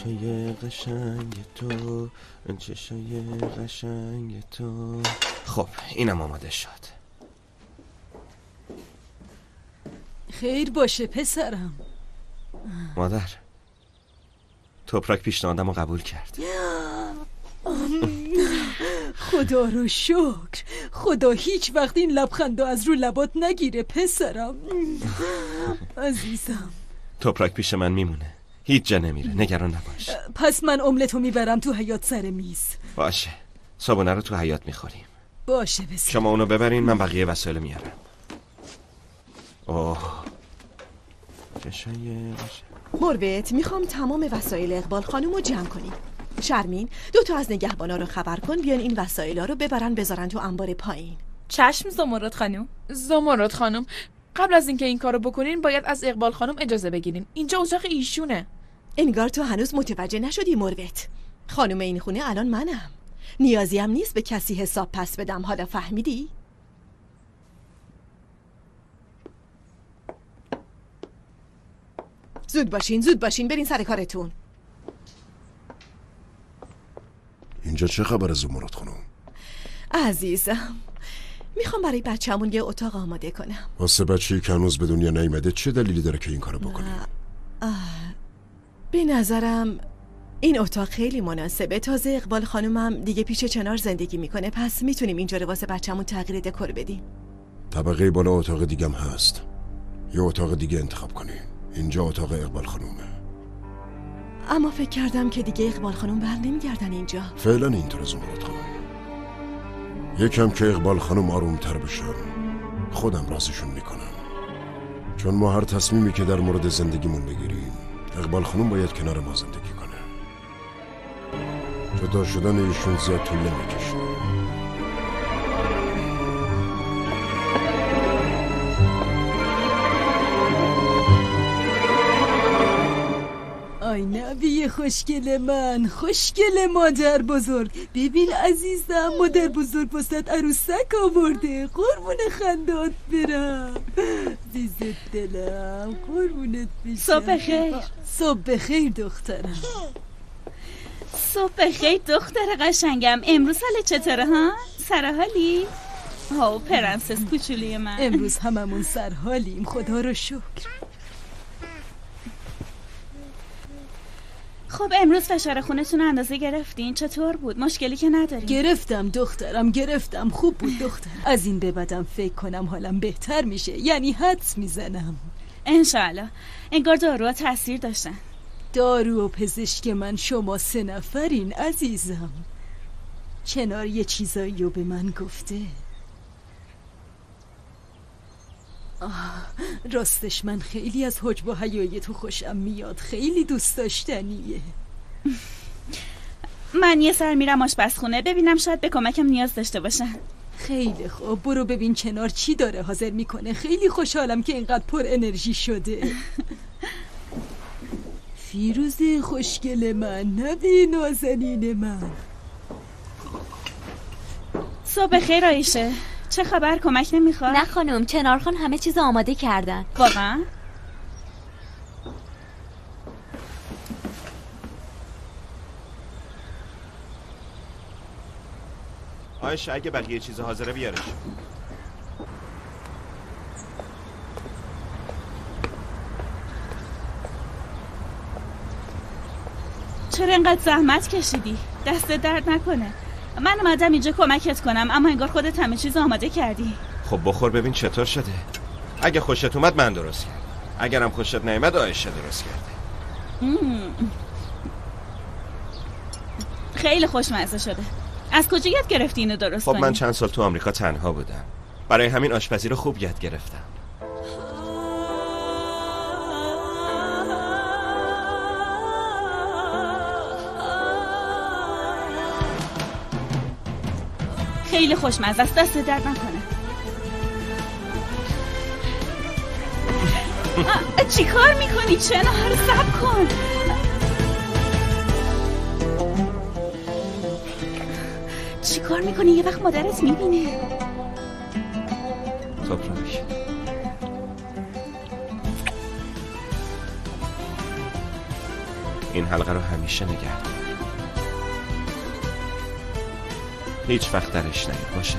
چشای قشنگ تو، چشای قشنگ تو. خب اینم آماده شد. خیر باشه پسرم. مادر، توپراک پیشنهادم رو قبول کرد. خدا رو شکر. خدا هیچ وقت این لبخندو از رو لبات نگیره پسرم. عزیزم توپراک پیش من میمونه، هیچ جا نمیره، نگران نباش. پس من املتو میبرم تو حیاط سر میز. باشه، صبحونه رو تو حیاط میخوریم. باشه بسید. شما اونو ببرین، من بقیه وسایل میارم. اوه چشای مروت، میخوام تمام وسایل اقبال خانم رو جمع کنیم. شرمین، دو تا از نگهبانا رو خبر کن بیان این وسایل رو ببرن بذارن تو انبار پایین. چشم زمرد خانم. زمرد خانم، قبل از اینکه این کارو بکنین باید از اقبال خانم اجازه بگیرین. اینجا اتاق ایشونه. انگار تو هنوز متوجه نشدی مروت. خانم این خونه الان منم. نیازی هم نیست به کسی حساب پس بدم. حالا فهمیدی؟ زود باشین زود باشین برین سر کارتون. اینجا چه خبر زمرد خانم؟ عزیزم، میخوام برای بچه‌مون یه اتاق آماده کنم. واسه بچه‌ای که هنوز به دنیا نیامده چه دلیلی داره که این کارو بکنی؟ به نظرم این اتاق خیلی مناسبه. تازه اقبال خانومم دیگه پیش چنار زندگی میکنه، پس میتونیم اینجا رو واسه بچه‌مون تغییر دکور بدیم. طبقه بالا اتاق دیگم هست. یه اتاق دیگه انتخاب کنی. اینجا اتاق اقبال خانومه. اما فکر کردم که دیگه اقبال خانوم بر نمیگردن اینجا. فعلا اینطور زمرد خانوم. یکم که اقبال خانوم آرومتر بشن خودم راضیشون میکنم. چون ما هر تصمیمی که در مورد زندگیمون بگیریم اقبال خانوم باید کنار ما زندگی کنه. جدا شدن ایشون زیاد طول نمیکشه. آی نبی خوشگل من، خوشگل مادر بزرگ. ببین عزیزم، مادر بزرگ واسه عروسک آورده. قربون خندات برم عزیزت دلم، قربونت بشم. صبح خیر. صبح خیر دخترم. صبح خیر دختر قشنگم. امروز حال چطوره ها؟ سرحالی؟ ها پرنسس کوچولی من. امروز هممون سرحالیم خدا رو شکر. خب امروز فشار خونتون اندازه گرفتین؟ چطور بود؟ مشکلی که ندارین؟ گرفتم دخترم، گرفتم. خوب بود دختر. از این به بعدم فکر کنم حالم بهتر میشه. یعنی حدس میزنم انشالله. انگار داروها تاثیر داشتن. دارو و پزشک من شما سه نفرین عزیزم. چنار یه چیزایی رو به من گفته. آه، راستش من خیلی از حجب و حیای تو خوشم میاد. خیلی دوست داشتنیه. من یه سر میرم آشپزخونه ببینم شاید به کمکم نیاز داشته باشن. خیلی خوب، برو ببین چنار چی داره حاضر میکنه. خیلی خوشحالم که اینقدر پر انرژی شده. فیروزه خوشگل من، نبی نازنین من. صبح خیر آیشه، چه خبر؟ کمک نمیخواد؟ نه خانم، چنار خان همه چیز آماده کردن. واقعا؟ آیشه اگه بقیه چیز حاضره بیارش. چرا اینقدر زحمت کشیدی؟ دست درد نکنه. من اومدم اینجا کمکت کنم اما انگار خودت همه چیز آماده کردی. خب بخور ببین چطور شده. اگه خوشت اومد من درست کردم، اگرم خوشت نیامد آیشه درست کرده. خیلی خوشمزه شده. از کجا یاد گرفتی اینو درست خب کنی؟ من چند سال تو آمریکا تنها بودم، برای همین آشپزی رو خوب یاد گرفتم. خیلی خوشمزه است، دست درد نکنه. چی کار میکنی؟ چنار صبر کن. چی کار میکنی؟ یه وقت مادرت میبینه. توپراک، این حلقه رو همیشه نگه دار. هیچ وقت درش نیار. باشه؟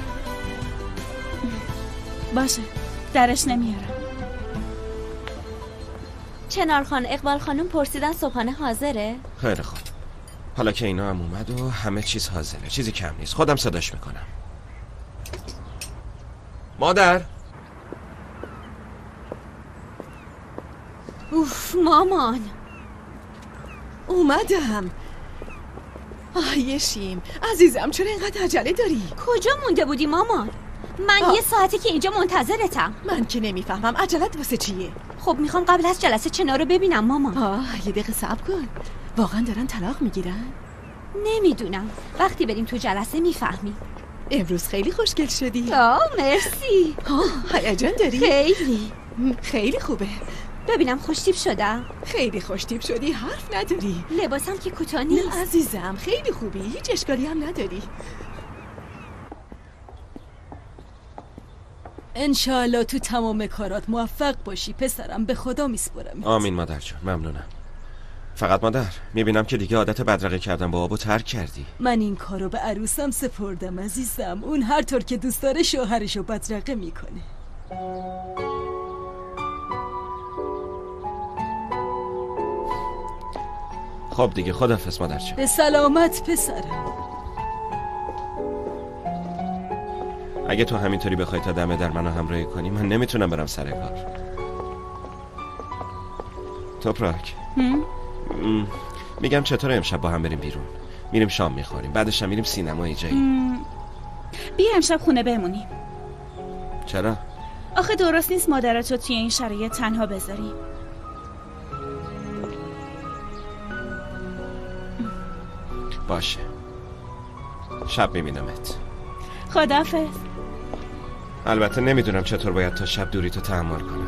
باشه، درش نمیارم. چنار خان، اقبال خانم پرسیدن صبحانه حاضره؟ خیلی خوب. حالا که اینا هم اومد و همه چیز حاضره، چیزی کم نیست. خودم صداش میکنم. مادر. اوف مامان، اومدم. آه یشیم عزیزم، چرا اینقدر عجله داری؟ کجا مونده بودی مامان؟ من آه. یه ساعته که اینجا منتظرتم. من که نمیفهمم عجلت واسه چیه؟ خب میخوام قبل از جلسه چنار رو ببینم مامان. آه یه دقیقه صبر کن. واقعا دارن طلاق میگیرن؟ نمیدونم، وقتی بریم تو جلسه میفهمی. امروز خیلی خوشگل شدی. آه مرسی. آه هیجان داری؟ خیلی خیلی خوبه. ببینم خوشتیپ شدم؟ خیلی خوشتیپ شدی، حرف نداری. لباسم که کوتاه نیست. نه عزیزم، خیلی خوبی، هیچ اشکالی هم نداری. انشالله تو تمام کارات موفق باشی پسرم، به خدا میسپرم. آمین مادر جان، ممنونم. فقط مادر، میبینم که دیگه عادت بدرقه کردن با آبو ترک کردی. من این کارو به عروسم سپردم عزیزم، اون هر طور که دوست داره شوهرشو بدرقه میکنه. خب دیگه، خداحافظ مادر جان. به سلامت پسرم. اگه تو همینطوری بخوای تا دم در منو همراهی کنی، من نمیتونم برم سر کار. توپراک، میگم چطور امشب با هم بریم بیرون؟ میریم شام میخوریم، بعدش هم میریم سینما یه جایی. بیا امشب خونه بمونیم. چرا؟ آخه درست نیست مادرتو توی این شرایط تنها بذاریم. باشه، شب میبینمت. خداحافظ. البته نمیدونم چطور باید تا شب دوری تو تحمل کنم.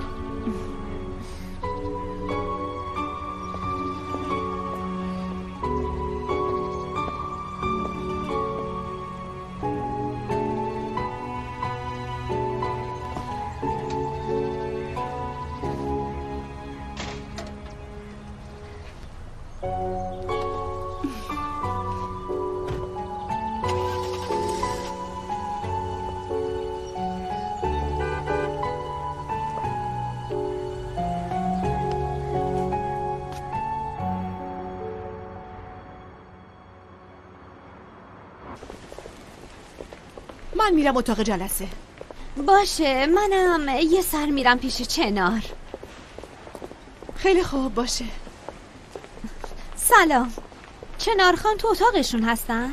من میرم اتاق جلسه. باشه، منم یه سر میرم پیش چنار. خیلی خوب، باشه. سلام، چنار خان تو اتاقشون هستن؟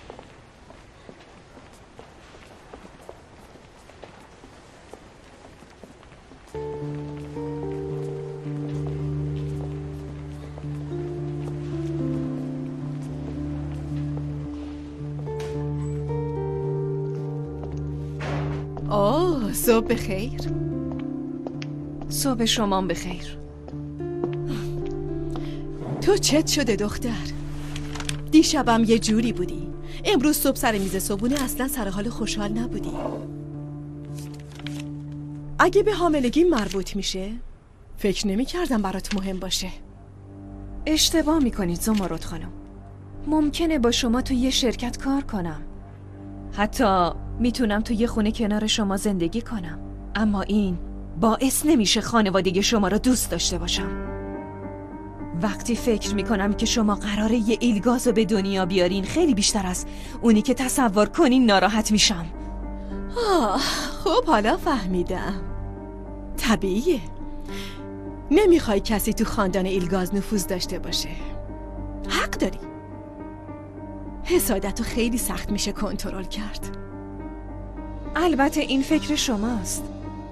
اوه، صبح بخیر. صبح شما بخیر. تو چت شده دختر؟ دیشبم یه جوری بودی، امروز صبح سر میز صبحونه اصلا سر حال خوشحال نبودی. اگه به حاملگی مربوط میشه فکر نمی کردم برات مهم باشه. اشتباه میکنید زمرد خانم. ممکنه با شما تو یه شرکت کار کنم، حتی میتونم تو یه خونه کنار شما زندگی کنم، اما این باعث نمیشه خانواده شما را دوست داشته باشم. وقتی فکر میکنم که شما قراره یه ایلگاز رو به دنیا بیارین خیلی بیشتر از اونی که تصور کنین ناراحت میشم. آه خب حالا فهمیدم. طبیعیه، نمیخوای کسی تو خاندان ایلگاز نفوذ داشته باشه. حق داری. حسادتو خیلی سخت میشه کنترل کرد. البته این فکر شماست،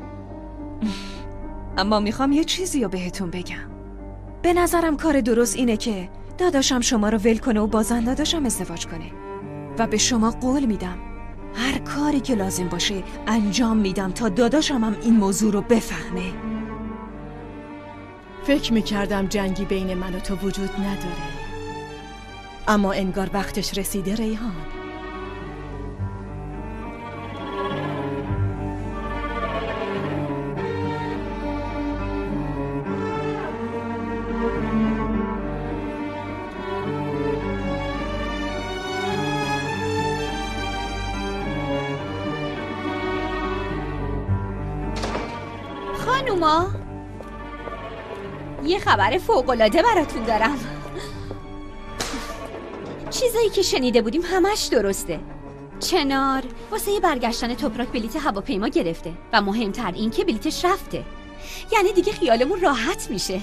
اما میخوام یه چیزی رو بهتون بگم. به نظرم کار درست اینه که داداشم شما رو ول کنه و با زن داداشم ازدواج کنه و به شما قول میدم هر کاری که لازم باشه انجام میدم تا داداشم هم این موضوع رو بفهمه. فکر میکردم جنگی بین من و تو وجود نداره، اما انگار وقتش رسیده ریحان. خانوما یه خبر فوق‌العاده براتون دارم. چیزایی که شنیده بودیم همش درسته. چنار واسه برگشتن توپراک بلیت هواپیما گرفته و مهمتر این که بلیتش رفته. یعنی دیگه خیالمون راحت میشه.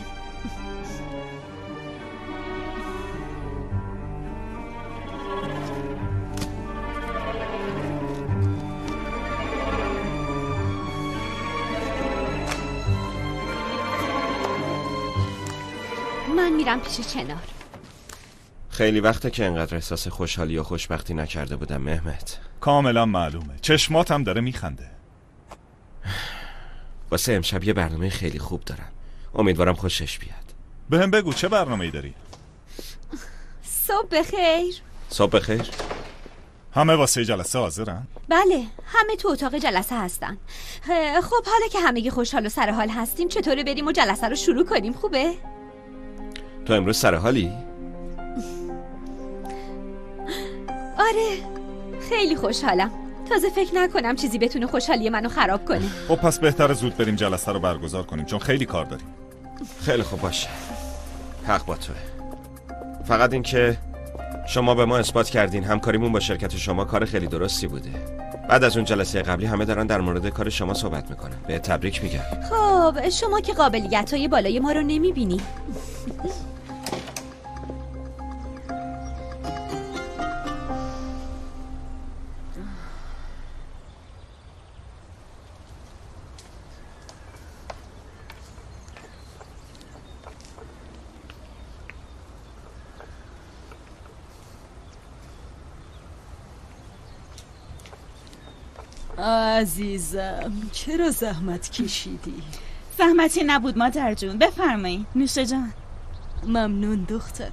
من میرم پیش چنار. خیلی وقته که انقدر احساس خوشحالی و خوشبختی نکرده بودم مهمت. کاملا معلومه، چشماتم داره میخنده. واسه امشب یه برنامه خیلی خوب دارم، امیدوارم خوشش بیاد. به هم بگو چه برنامه‌ای داری؟ صبح بخیر. صبح بخیر. همه واسه جلسه حاضرن؟ بله، همه تو اتاق جلسه هستن. خب حالا که همگی خوشحال و سر حال هستیم چطوره بریم و جلسه رو شروع کنیم؟ خوبه؟ تو امروز سر حالی؟ آره، خیلی خوشحالم. تازه فکر نکنم چیزی بتونه خوشحالی منو خراب کنه. خب پس بهتره زود بریم جلسه رو برگزار کنیم چون خیلی کار داریم. خیلی خوب باشه، حق با توه. فقط این که شما به ما اثبات کردین همکاریمون با شرکت شما کار خیلی درستی بوده. بعد از اون جلسه قبلی همه دارن در مورد کار شما صحبت میکنن. به تبریک میگم. خب شما که قابلیت‌های بالای ما رو نمیبینی. عزیزم چرا زحمت کشیدی؟ زحمتی نبود مادر جون، بفرمایید. نوشه جان. ممنون دخترم.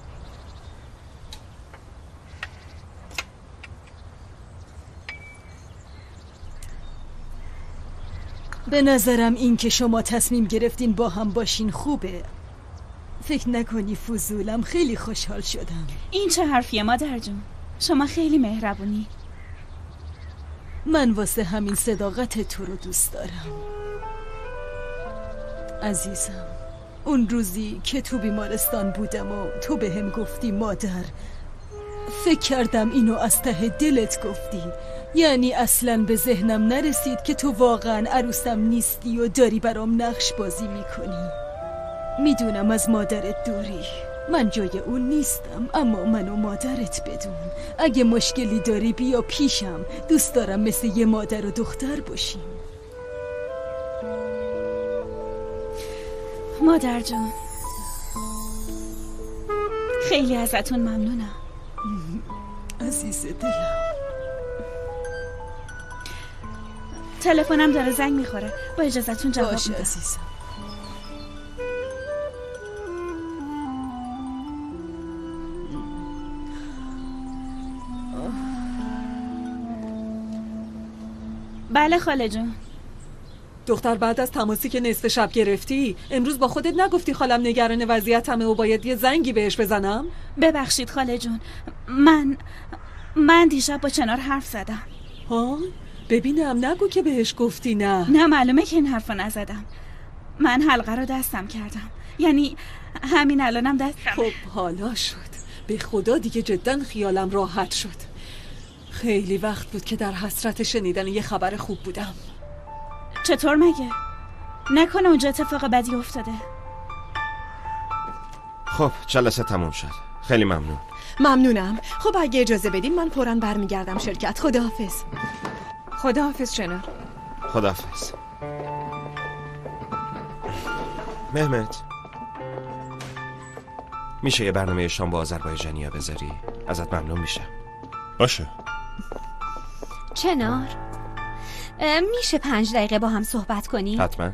به نظرم این که شما تصمیم گرفتین با هم باشین خوبه. فکر نکنی فضولم، خیلی خوشحال شدم. این چه حرفیه مادر جون؟ شما خیلی مهربونی. من واسه همین صداقت تو رو دوست دارم عزیزم. اون روزی که تو بیمارستان بودم و تو به هم گفتی مادر، فکر کردم اینو از ته دلت گفتی. یعنی اصلا به ذهنم نرسید که تو واقعا عروسم نیستی و داری برام نقش بازی میکنی. میدونم از مادرت دوری، من جای اون نیستم، اما من و مادرت بدون. اگه مشکلی داری بیا پیشم، دوست دارم مثل یه مادر و دختر باشیم. مادر جون خیلی ازتون ممنونم. عزیز دلم. تلفنم داره زنگ میخوره، با اجازتون جواب باشه میدم. عزیزم. بله خاله جون. دختر بعد از تماسی که نصف شب گرفتی امروز با خودت نگفتی خالم نگران وضعیتمه و باید یه زنگی بهش بزنم؟ ببخشید خاله جون، من من دیشب با چنار حرف زدم. ها؟ ببینم نگو که بهش گفتی نه. نه معلومه که این حرفو نزدم. من حلقه رو دستم کردم، یعنی همین الانم دستم. خب حالا شد، به خدا دیگه جدا خیالم راحت شد. خیلی وقت بود که در حسرت شنیدن یه خبر خوب بودم. چطور مگه؟ نکنه اونجا اتفاق بدی افتاده؟ خب جلسه تموم شد، خیلی ممنون. ممنونم. خب اگه اجازه بدین من فوراً برمیگردم شرکت. خداحافظ. خداحافظ چنار. خداحافظ. مهمت میشه یه برنامه شام با آذربایجانی‌ها بذاری؟ ازت ممنون میشه. باشه. چنار میشه پنج دقیقه با هم صحبت کنیم؟ حتما.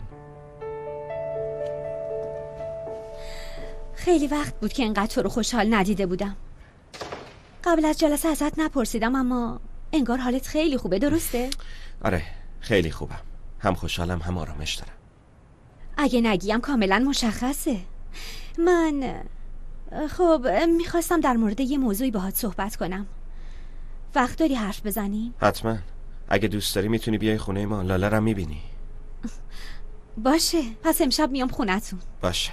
خیلی وقت بود که اینقدر تو رو خوشحال ندیده بودم. قبل از جلسه ازت نپرسیدم اما انگار حالت خیلی خوبه، درسته؟ آره خیلی خوبم، هم خوشحالم هم آرامش دارم. اگه نگیم کاملا مشخصه. من خب میخواستم در مورد یه موضوعی باهات صحبت کنم. وقت داری حرف بزنیم؟ حتما. اگه دوست داری میتونی بیای خونه ما، لاله رو میبینی. باشه، پس امشب میام خونتون. باشه.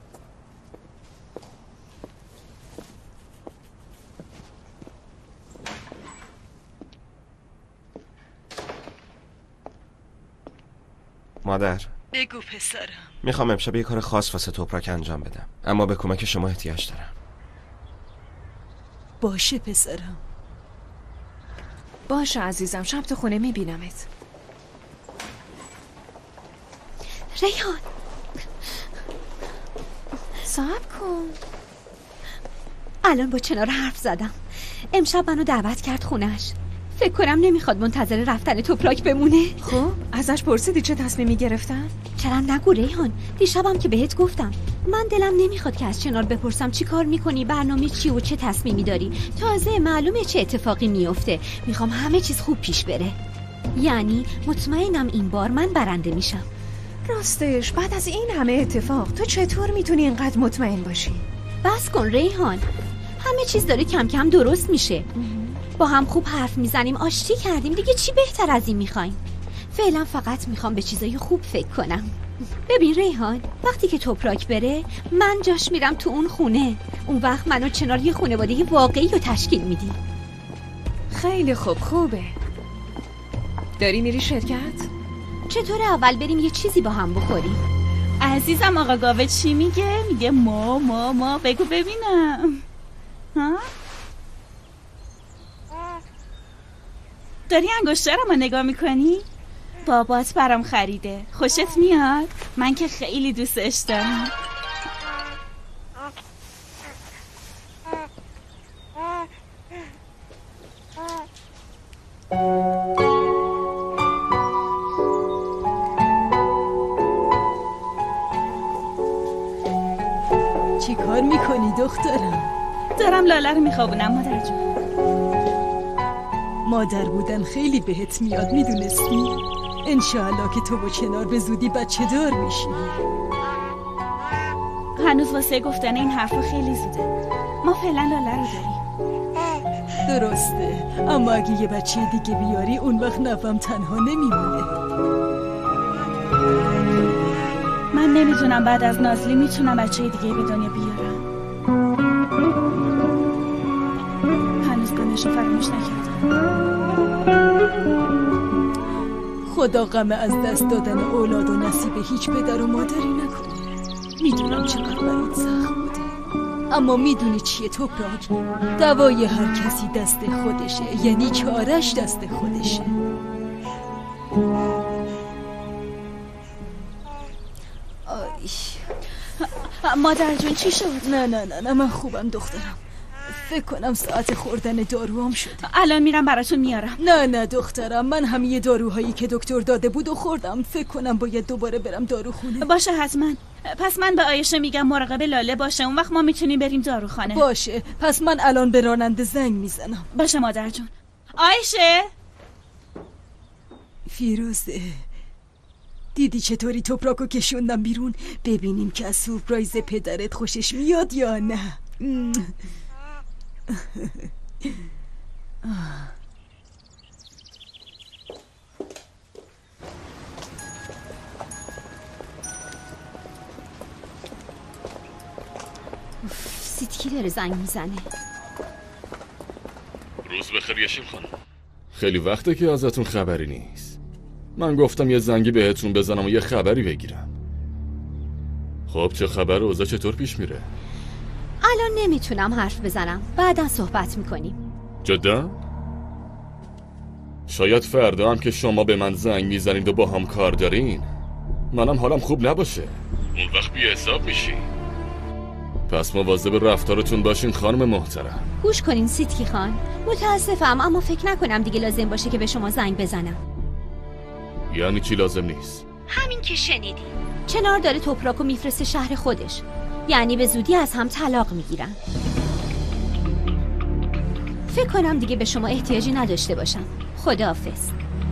مادر، بگو پسرم. میخوام امشب یه کار خاص واسه توپراک انجام بدم، اما به کمک شما احتیاج دارم. باشه پسرم. باشه عزیزم، شب تو خونه میبینمت. ریحان صبر کن. الان با چنار حرف زدم. امشب منو دعوت کرد خونش. فکر کنم نمیخواد منتظر رفتن توپراک بمونه. خب ازش پرسیدی چه تصمیمی گرفتن؟ چرا نگو ریحان، دیشبم که بهت گفتم من دلم نمیخواد که از چنار بپرسم چی کار میکنی، برنامه چی و چه تصمیمی داری. تازه معلومه چه اتفاقی میفته. میخوام همه چیز خوب پیش بره. یعنی مطمئنم این بار من برنده میشم. راستش بعد از این همه اتفاق تو چطور میتونی اینقدر مطمئن باشی؟ بس کن ریحان، همه چیز داره کم کم درست میشه. با هم خوب حرف میزنیم، آشتی کردیم، دیگه چی بهتر از این میخوایم؟ فعلا فقط میخوام به چیزای خوب فکر کنم. ببین ریحان، وقتی که توپراک بره من جاش میرم تو اون خونه. اون وقت منو چنار یه خانواده واقعی رو تشکیل میدیم. خیلی خوب، خوبه. داری میری شرکت؟ چطور اول بریم یه چیزی با هم بخوریم؟ عزیزم آقا گاوه چی میگه؟ میگه ما ما ما بگو ببینم. ها؟ داری انگشتر رو نگاه میکنی؟ بابات برام خریده. خوشت میاد؟ من که خیلی دوستش دارم. چی کار میکنی دخترم؟ دارم لاله رو میخوابونم مادر جون. مادر بودن خیلی بهت میاد، میدونستی؟ انشاءالله که تو با چنار به زودی بچه دار میشی. هنوز واسه گفتن این حرفا خیلی زوده. ما فعلا لاله رو داریم. درسته، اما اگه یه بچه دیگه بیاری اون وقت نوام تنها نمیمونه. من نمیدونم بعد از نازلی میتونم بچه دیگه به دنیا بیارم. هنوز گناهشو فراموش نکردم. خدا غم از دست دادن اولاد و نصیب هیچ پدر و مادری نکنه. میدونم چقدر برات سخت بوده، اما میدونی چیه توپراک؟ دوای هر کسی دست خودشه، یعنی چارش دست خودشه. آی مادر جون چی شد؟ نه نه نه نه من خوبم دخترم. فکر کنم ساعت خوردن داروام شده. الان میرم براتون میارم. نه نه دخترم، من همه داروهایی که دکتر داده بود و خوردم. فکر کنم باید دوباره برم داروخونه. باشه حتما. پس من به آیشه میگم مراقب لاله باشه، اون وقت ما میتونیم بریم داروخانه. باشه، پس من الان به راننده زنگ میزنم. باشه مادر جون. آیشه فیروزه، دیدی چطوری توپراکو کشوندم بیرون؟ ببینیم که از سورپرایز پدرت خوشش میاد یا نه. سیتکی داره زنگ میزنه. روز بخیر یشیم خانم. خیلی وقته که ازتون خبری نیست. من گفتم یه زنگی بهتون بزنم و یه خبری بگیرم. خب چه خبر؟ اوضاع چطور پیش میره؟ الان نمیتونم حرف بزنم، بعدا صحبت میکنیم. جدا؟ شاید فردا هم که شما به من زنگ میزنید و با هم کار دارین منم حالم خوب نباشه، اون وقت بی حساب میشی. پس مواظب رفتارتون باشین خانم محترم. گوش کنین سیتکی خان، متاسفم اما فکر نکنم دیگه لازم باشه که به شما زنگ بزنم. یعنی چی لازم نیست؟ همین که شنیدی، چنار داره توپراکو میفرسته شهر خودش، یعنی به زودی از هم طلاق میگیرن. فکر کنم دیگه به شما احتیاجی نداشته باشم. خداحافظ.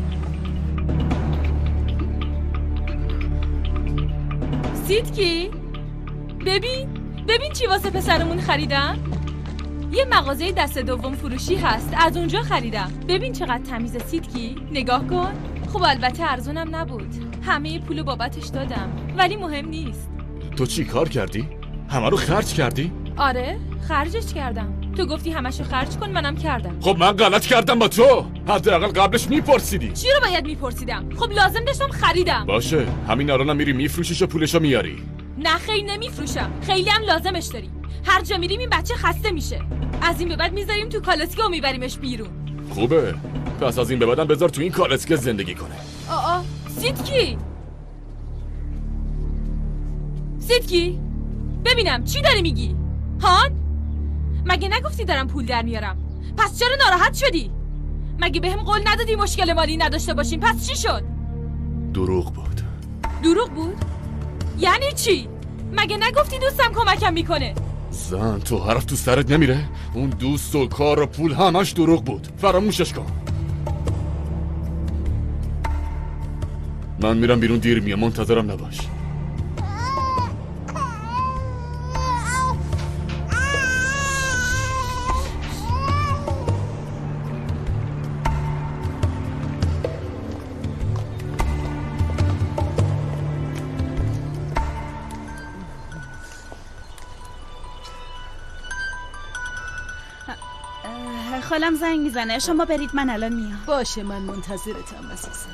سیتکی ببین ببین چی واسه پسرمون خریدم. یه مغازه دست دوم فروشی هست، از اونجا خریدم. ببین چقدر تمیزه سیتکی، نگاه کن. خب البته ارزونم نبود، همه پولو بابتش دادم، ولی مهم نیست. تو چی کار کردی؟ همه رو خرج کردی؟ آره خرجش کردم. تو گفتی همشو خرج کن، منم کردم. خب من غلط کردم با تو. حداقل قبلش میپرسیدی. چی رو باید میپرسیدم؟ خب لازم داشتم خریدم. باشه همین الانم میری میفروشیش و پولشو میاری. نه خیلی نمیفروشم، خیلی هم لازمش داری. هر جا میریم این بچه خسته میشه. از این به بعد میذاریم تو کالسکه و میبریمش بیرون. خوبه، پس از این به بعدم بذار تو این کالسکه زندگی کنه. آآ سیدکی سیدکی ببینم چی داری میگی؟ هان؟ مگه نگفتی دارم پول در میارم؟ پس چرا ناراحت شدی؟ مگه بهم قول ندادی مشکل مالی نداشته باشیم؟ پس چی شد؟ دروغ بود. دروغ بود؟ یعنی چی؟ مگه نگفتی دوستم کمکم میکنه؟ زن تو حرف تو سرت نمیره؟ اون دوست و کار و پول همش دروغ بود. فراموشش کن. من میرم بیرون، دیر میام، منتظرم نباش. خالم زنگ میزنه، شما برید من الان میام. باشه من منتظرتم عزیزم.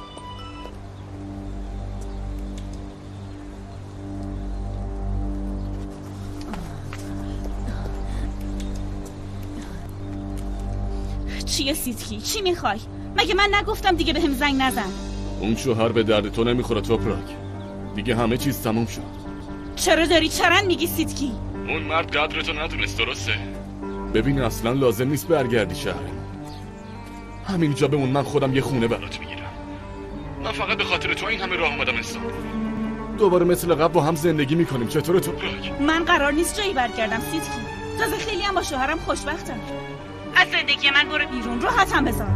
چیه سیدکی؟ چی میخوای؟ مگه من نگفتم دیگه بهم زنگ نزن؟ اون شوهر به درد تو نمیخوره توپراک. دیگه همه چیز تموم شد. چرا داری چرند میگی سیدکی؟ اون مرد قدرتو ندونست، درسته؟ ببین اصلا لازم نیست برگردی شهرمون. همینجا بمون، من خودم یه خونه برات میگیرم. من فقط به خاطر تو این همه راه اومدم انسان. دوباره مثل قبل با هم زندگی میکنیم. چطوره توپراک؟ من قرار نیست جایی برگردم سیدکی. تازه خیلی هم با شوهرم خوشبختم. از زندگی من برو بیرون، راحتم بذار.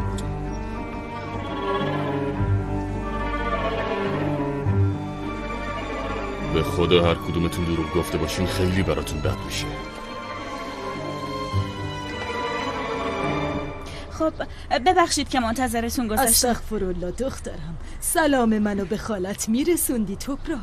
به خدا هر کدومتون دروغ گفته باشین خیلی براتون بد میشه. خب ببخشید که منتظرتون گذاشتم. استغفرالله دخترم، سلام منو به خالت میرسوندی توپراک.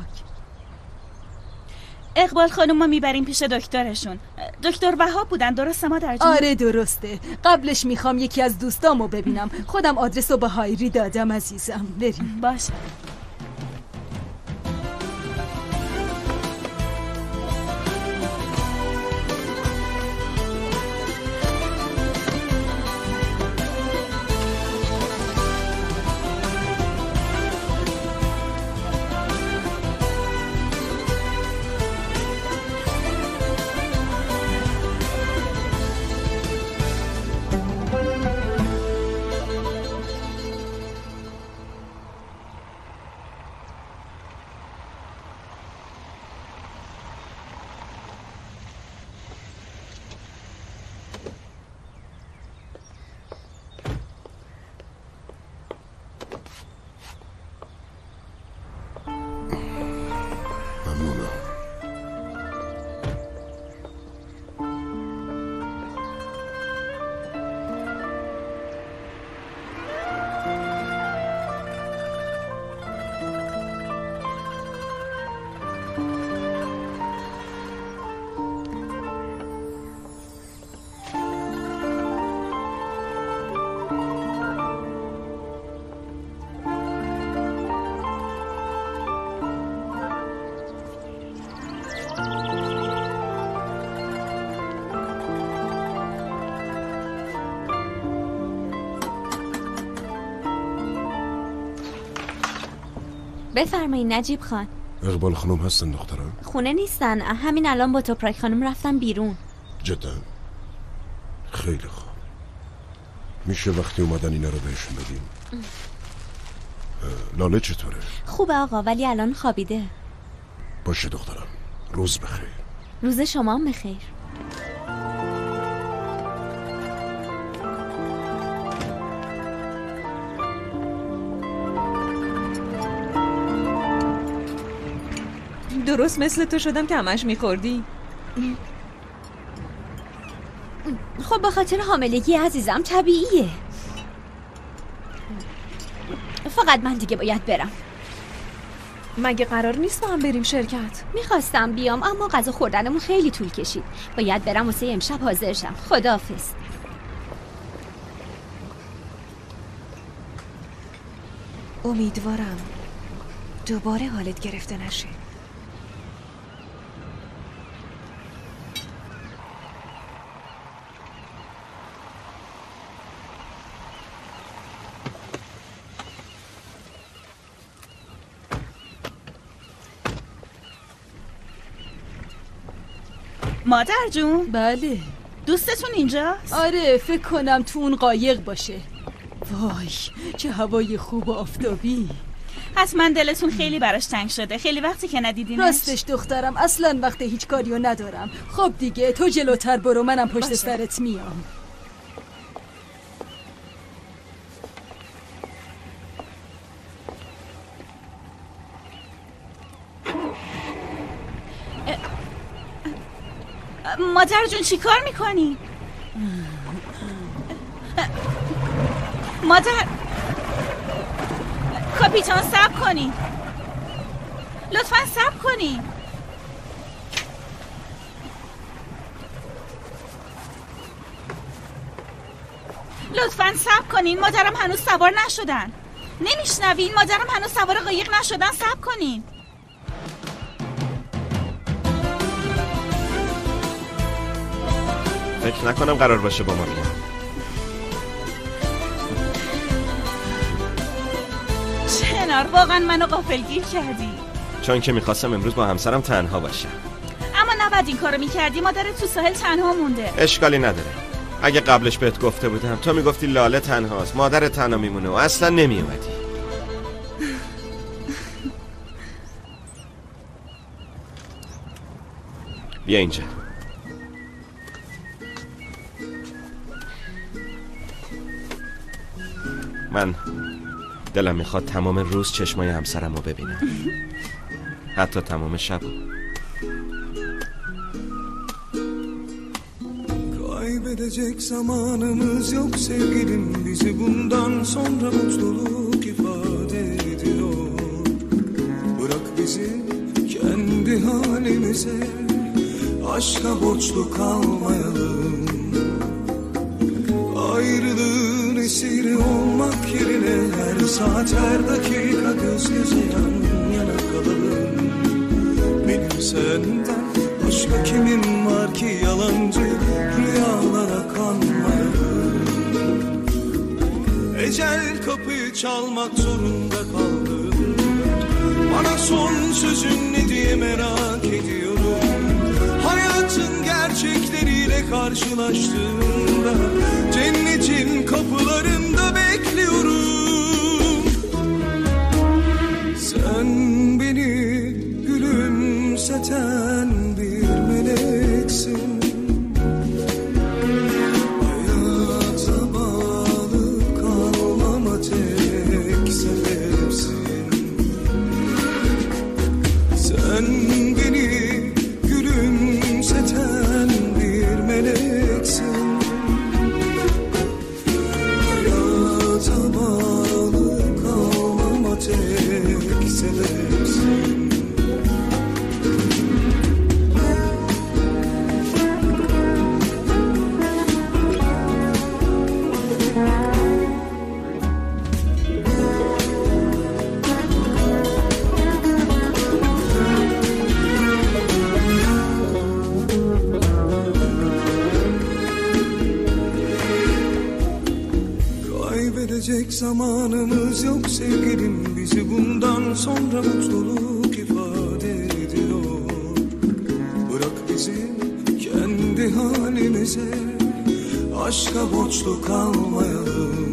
اقبال خانم ما میبریم پیش دکترشون. دکتر وهاب بودن، درسته مادر جون؟ آره درسته. قبلش میخوام یکی از دوستامو ببینم. خودم آدرسو به هایری دادم عزیزم. بریم. باشه. بفرمایید نجیب خان. اقبال خانم هستن دخترم؟ خونه نیستن، همین الان با توپراک خانم رفتن بیرون. جدا؟ خیلی خوب. میشه وقتی اومدن اینا رو بهشون بدیم؟ لاله چطوره؟ خوبه آقا، ولی الان خوابیده. باشه دخترم، روز بخیر. روز شما هم بخیر. درست مثل تو شدم که همش میخوردی. خب به خاطر حاملگی عزیزم طبیعیه. فقط من دیگه باید برم. مگه قرار نیست با هم بریم شرکت؟ میخواستم بیام اما غذا خوردنمون خیلی طول کشید. باید برم واسه امشب حاضر شم. خداحافظ. امیدوارم دوباره حالت گرفته نشه. مادر جون؟ بله. دوستتون اینجاست؟ آره فکر کنم تو اون قایق باشه. وای چه هوای خوب و آفتابی. حتما دلتون خیلی براش تنگ شده. خیلی وقتی که ندیدینش. راستش دخترم اصلا وقت هیچ کاریو ندارم. خب دیگه تو جلوتر برو، منم پشت باشه. سرت میام. مادر جون چی کار میکنی؟ مادر کاپیتان صبر کنی، لطفا صبر کنی. لطفا صبر کنین، مادرم هنوز سوار نشدن. نمیشنوین؟ مادرم هنوز سوار قایق نشدن. صبر کنین. فکر نکنم قرار باشه با ما بیان. چنار واقعا منو غافلگیر کردی. چون که میخواستم امروز با همسرم تنها باشم. اما نباید این کارو میکردی. مادرت تو ساحل تنها مونده. اشکالی نداره. اگه قبلش بهت گفته بودم تو میگفتی لاله تنهاست، مادرت تنها میمونه و اصلا نمیومدی. بیا اینجا. من دلم میخواد تمام روز çeşmeyi همسرم رو ببینم. حتی تمام شب. Kaybedecek zamanımız yok sevgilim, bizi bundan sonra mutluluk ifade ediyor. Bırak bizi kendi halimize, aşka borçlu kalmayalım. Ayrılığın esiri olmak yerine her saat her dakika göz göze yan yana kalalım. Benim senden başka kimim var ki yalancı rüyalara kanmayalım. Ecel kapıyı çalmak zorunda kaldım. Bana son sözün ne diye merak ediyorum. Hayatın gerçekleriyle karşılaştığımda cennetin kapılarında bekliyorum. Sen beni gülümseten bir meleksin. Hayata bağlı kalmama tek sebepsin. Sen beni gülümseten bir meleksin. Hayata bağlı kalmama tek sebepsin. Kaybedecek zamanımız yok sevgilim, bizi bundan sonra mutluluk ifade ediyor. Bırak bizi kendi halimize, aşka borçlu kalmayalım.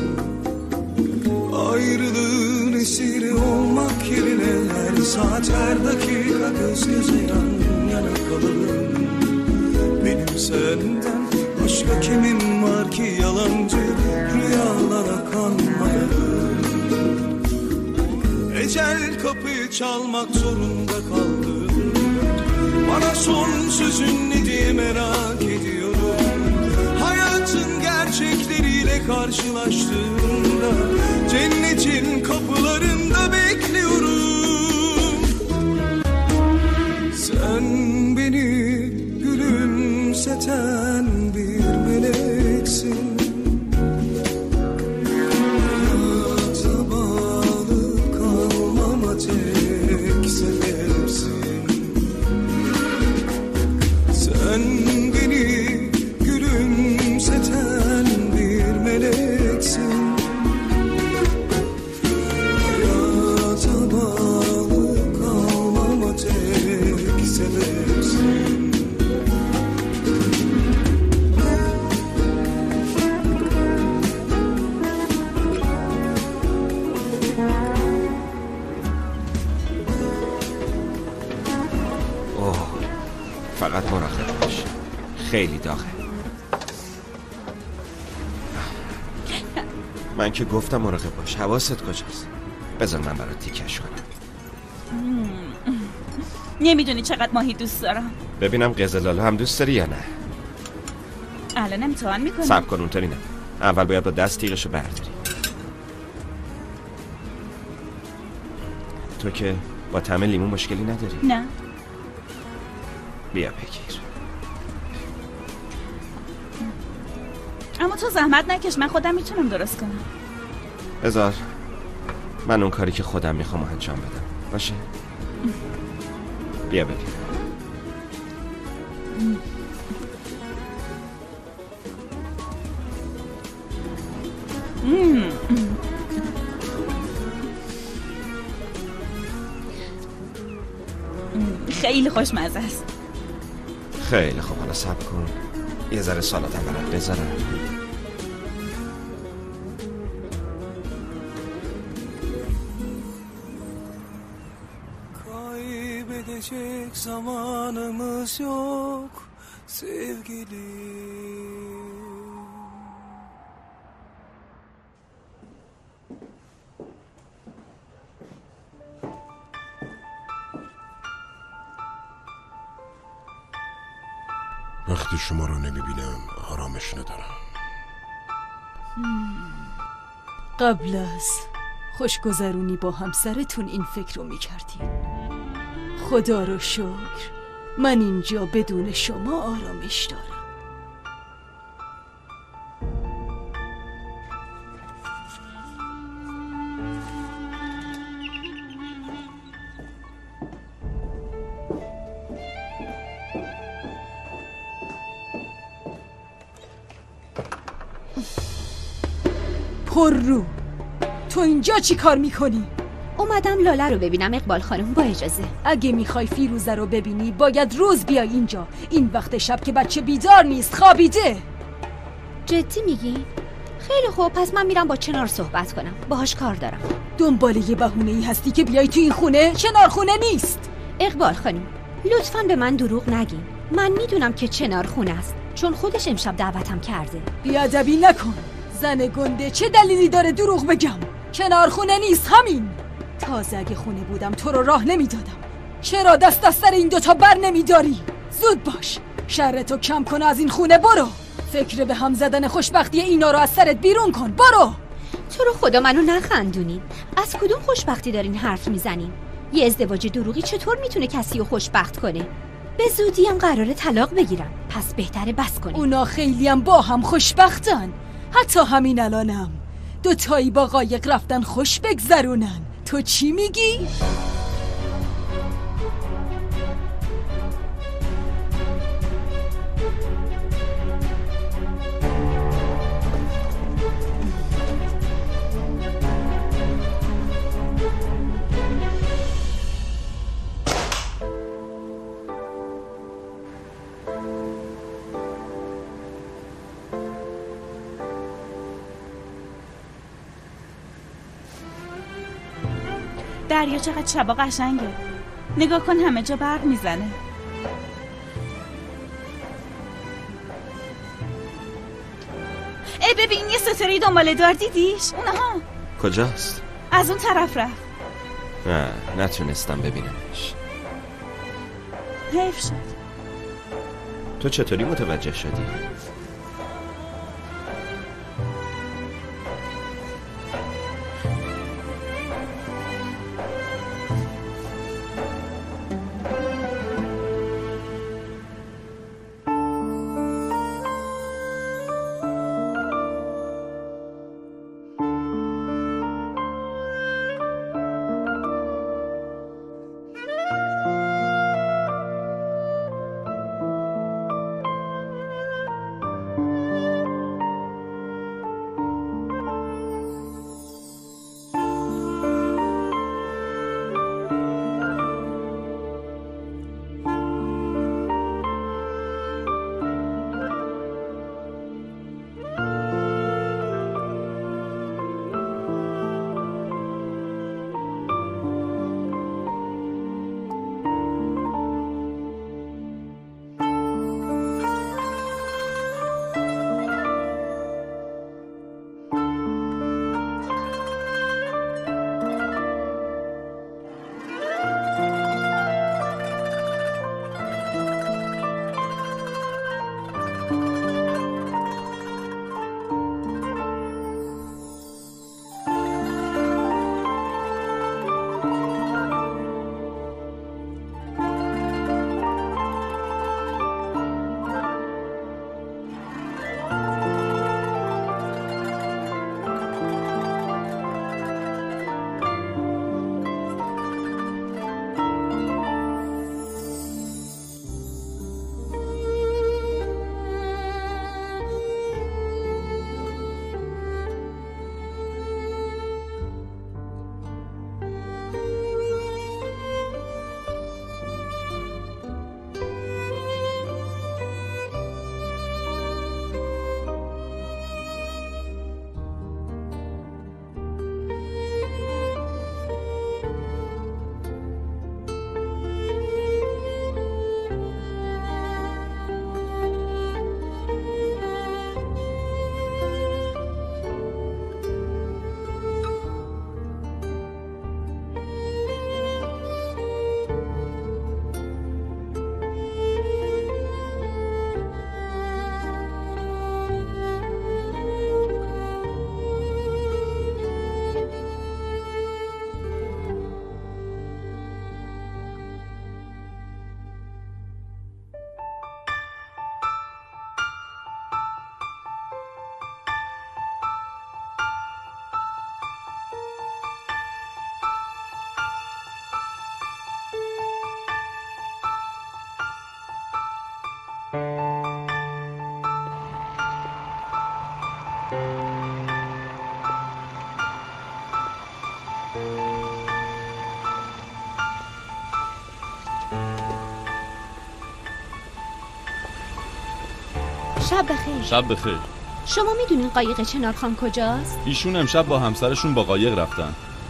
Ayrılığın esiri olmak yerine her saat her dakika göz göze yan yana kalalım. Benim senden başka kimim var ki yalancı rüyalara kanmayalım. Ecel kapıyı çalmak zorunda kaldım. Bana son sözün ne diye merak ediyorum. Hayatın gerçekleriyle karşılaştığımda cennetin kapılarında bekliyorum. Sen beni gülümseten bir meleksin. Hayata bağlı kalmama tek sebepsin. Sen beni gülümseten bir meleksin. Hayata bağlı kalmama tek sebepsin. اوه فقط مراقب باش، خیلی داغه. من که گفتم مراقب باش، حواست کجاست؟ بذار من برات تیکش کنم. نمیدونی چقدر ماهی دوست دارم. ببینم قزلالا هم دوست داری یا نه؟ الان امتحان میکنم. صبر کن اونطوری نه، اول باید با دست تیغشو برداری. تو که با طعم لیمون مشکلی نداری؟ نه. بیا بگیر. اما تو زحمت نکش، من خودم میتونم درست کنم. بذار من اون کاری که خودم میخوام انجام بدم باشه؟ بیا بگیر. خیلی خوشمزه است. خیلی خوب، حالا صبر کن یه ذره سالادم برات بذارم. Kaybedecek zamanımız yok sevgilim. وقتی شما رو نمیبینم آرامش ندارم. قبل از خوشگذرونی با همسرتون این فکر رو میکردین. خدا رو شکر من اینجا بدون شما آرامش دارم. پر رو تو اینجا چی کار میکنی؟ اومدم لاله رو ببینم اقبال خانم، با اجازه. اگه میخوای فیروزه رو ببینی باید روز بیای اینجا. این وقت شب که بچه بیدار نیست، خوابیده. جدی میگی؟ خیلی خوب، پس من میرم با چنار صحبت کنم، باهاش کار دارم. دنبال یه بهونه‌ای هستی که بیای تو این خونه؟ چنار خونه نیست. اقبال خانم لطفاً به من دروغ نگین. من میدونم که چنار خونه است، چون خودش امشب دعوتم کرده. بیادبی نکن. زن گنده چه دلیلی داره دروغ بگم؟ کنار خونه نیست، همین. تازه اگه خونه بودم تو رو راه نمیدادم. چرا دست از سر این دوتا بر نمیداری؟ زود باش، شرطو کم کن، از این خونه برو. فکر به هم زدن خوشبختی اینا رو از سرت بیرون کن، برو. تو رو خدا منو نخندونین. از کدوم خوشبختی دارین حرف میزنین؟ یه ازدواج دروغی چطور میتونه کسی رو خوشبخت کنه؟ به زودی هم قراره طلاق بگیرم، پس بهتره بس کنین. اونا خیلی هم با هم خوشبختن. حتی همین الانم دو تایی با قایق رفتن خوش بگذرونن. تو چی میگی؟ دریا چقدر شبا قشنگه. نگاه کن همه جا برق میزنه. ای ببین یه ستاره دنباله دار دیدیش؟ اونها کجاست؟ از اون طرف رفت. نه نتونستم ببینمش. حیف شد. تو چطوری متوجه شدی؟ شب بخیر. شب بخیر. شما میدونین قایق چنار خان کجاست؟ ایشون امشب با همسرشون با قایق رفتن.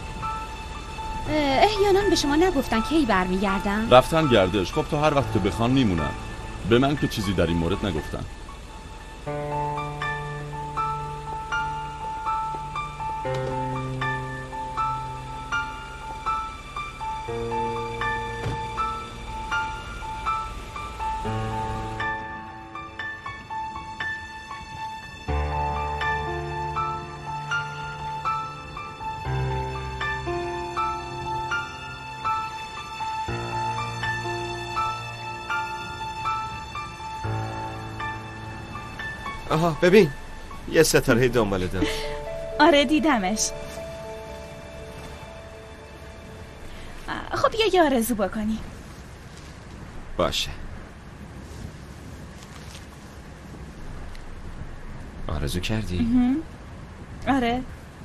احیانا به شما نگفتن کی برمیگردن؟ رفتن گردش. خب تا هر وقت که بخوان میمونن. به من که چیزی در این مورد نگفتن. آها ببین یه ستاره دنباله دار. آره دیدمش. خب یه آرزو بکنی. باشه. آرزو کردی؟ آره.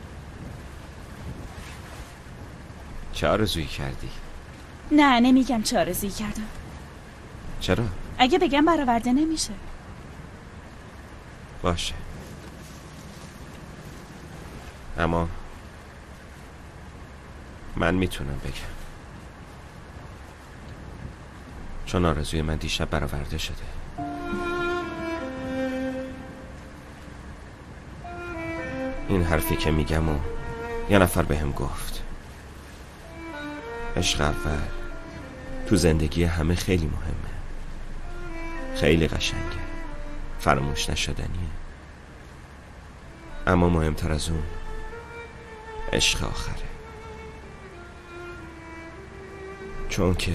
چه آرزویی کردی؟ نه نمیگم چه آرزویی کردم. چرا؟ اگه بگم برآورده نمیشه. باشه. اما من میتونم بگم، چون آرزوی من دیشب برآورده شده. این حرفی که میگم و یه نفر بهم گفت. عشق اول تو زندگی همه خیلی مهمه، خیلی قشنگه، فراموش نشدنیه. اما مهمتر از اون عشق آخره، چون که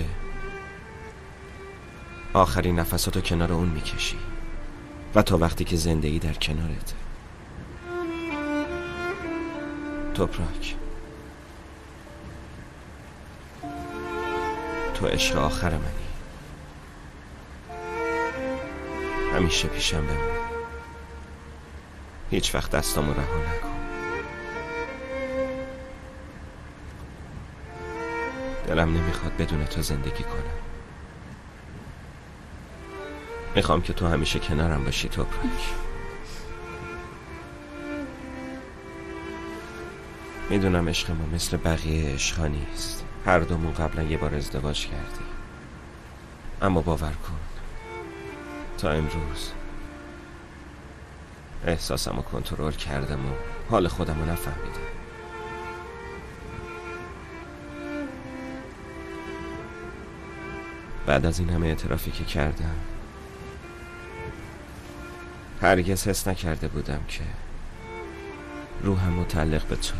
آخرین نفساتو کنار اون میکشی و تا وقتی که زندگی در کنارت. توپراک، تو عشق آخر منی، همیشه پیشم بمون، هیچ وقت دستامو رها نکن. دلم نمیخواد بدون تو زندگی کنم. میخوام که تو همیشه کنارم باشی توپراک. میدونم عشق ما مثل بقیه عشقا نیست، هر دومون قبلا یه بار ازدواج کردیم، اما باور کن تا امروز احساسمو کنترل کردم و حال خودمو نفهمیدم. بعد از این همه اعترافی که کردم هرگز حس نکرده بودم که روحم متعلق به توه.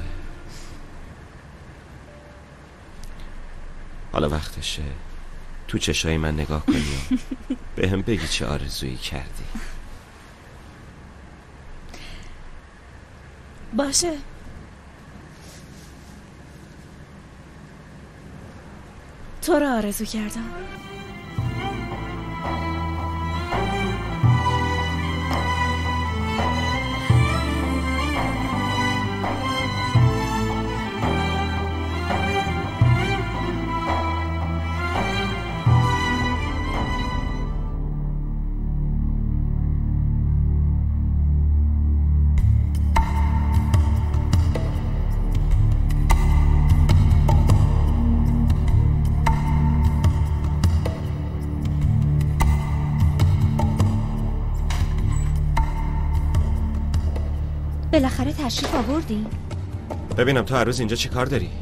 حالا وقتشه تو چشای من نگاه کنی و به هم بگی چه آرزویی کردی. باشه. تو رو آرزو کردم. بالاخره تشریف آوردی؟ ببینم تو هر روز اینجا چی کار داری؟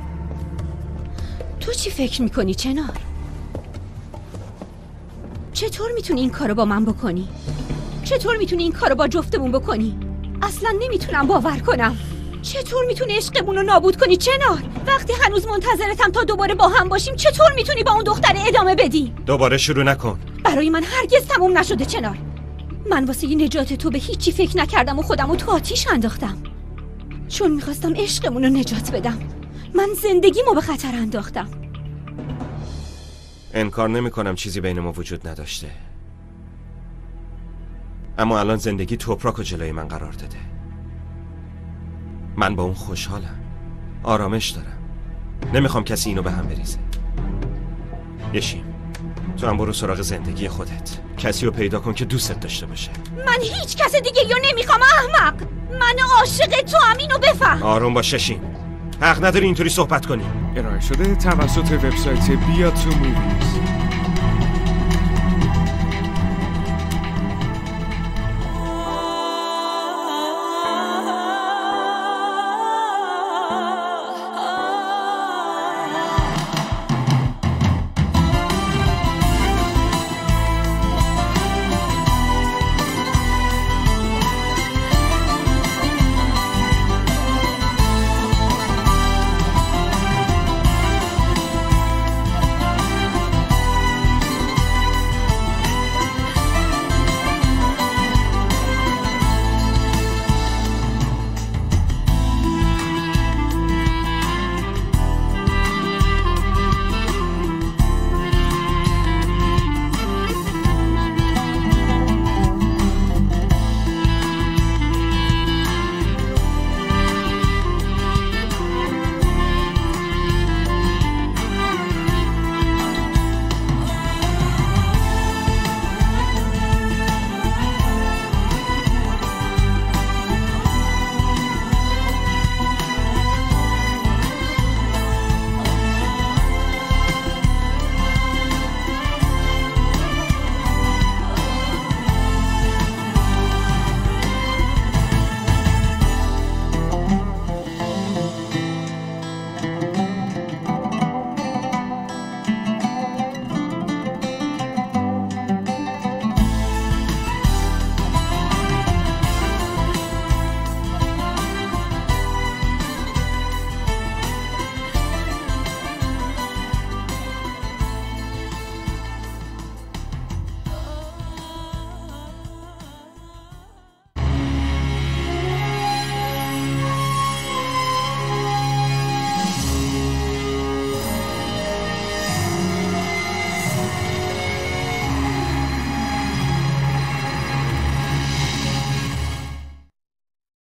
تو چی فکر میکنی چنار؟ چطور میتونی این کارو با من بکنی؟ چطور میتونی این کارو با جفتمون بکنی؟ اصلا نمیتونم باور کنم. چطور میتونی عشقمون رو نابود کنی چنار؟ وقتی هنوز منتظرتم تا دوباره با هم باشیم، چطور میتونی با اون دختر ادامه بدی؟ دوباره شروع نکن. برای من هرگز تموم نشده چنار. من واسه یه نجات تو به هیچی فکر نکردم و خودم رو تو آتیش انداختم، چون میخواستم عشقمون رو نجات بدم. من زندگیمو به خطر انداختم. انکار نمی کنم چیزی بین ما وجود نداشته، اما الان زندگی توپراک و جلوی من قرار داده. من با اون خوشحالم، آرامش دارم، نمیخوام کسی اینو به هم بریزه. یشیم تو هم برو سراغ زندگی خودت. کسی رو پیدا کن که دوستت داشته باشه. من هیچ کس دیگه یا نمیخوام احمق. من عاشق تو هم، اینو بفهم. آروم باش ششین. حق نداری اینطوری صحبت کنی. ارائه شده توسط وبسایت بیا تو موویز.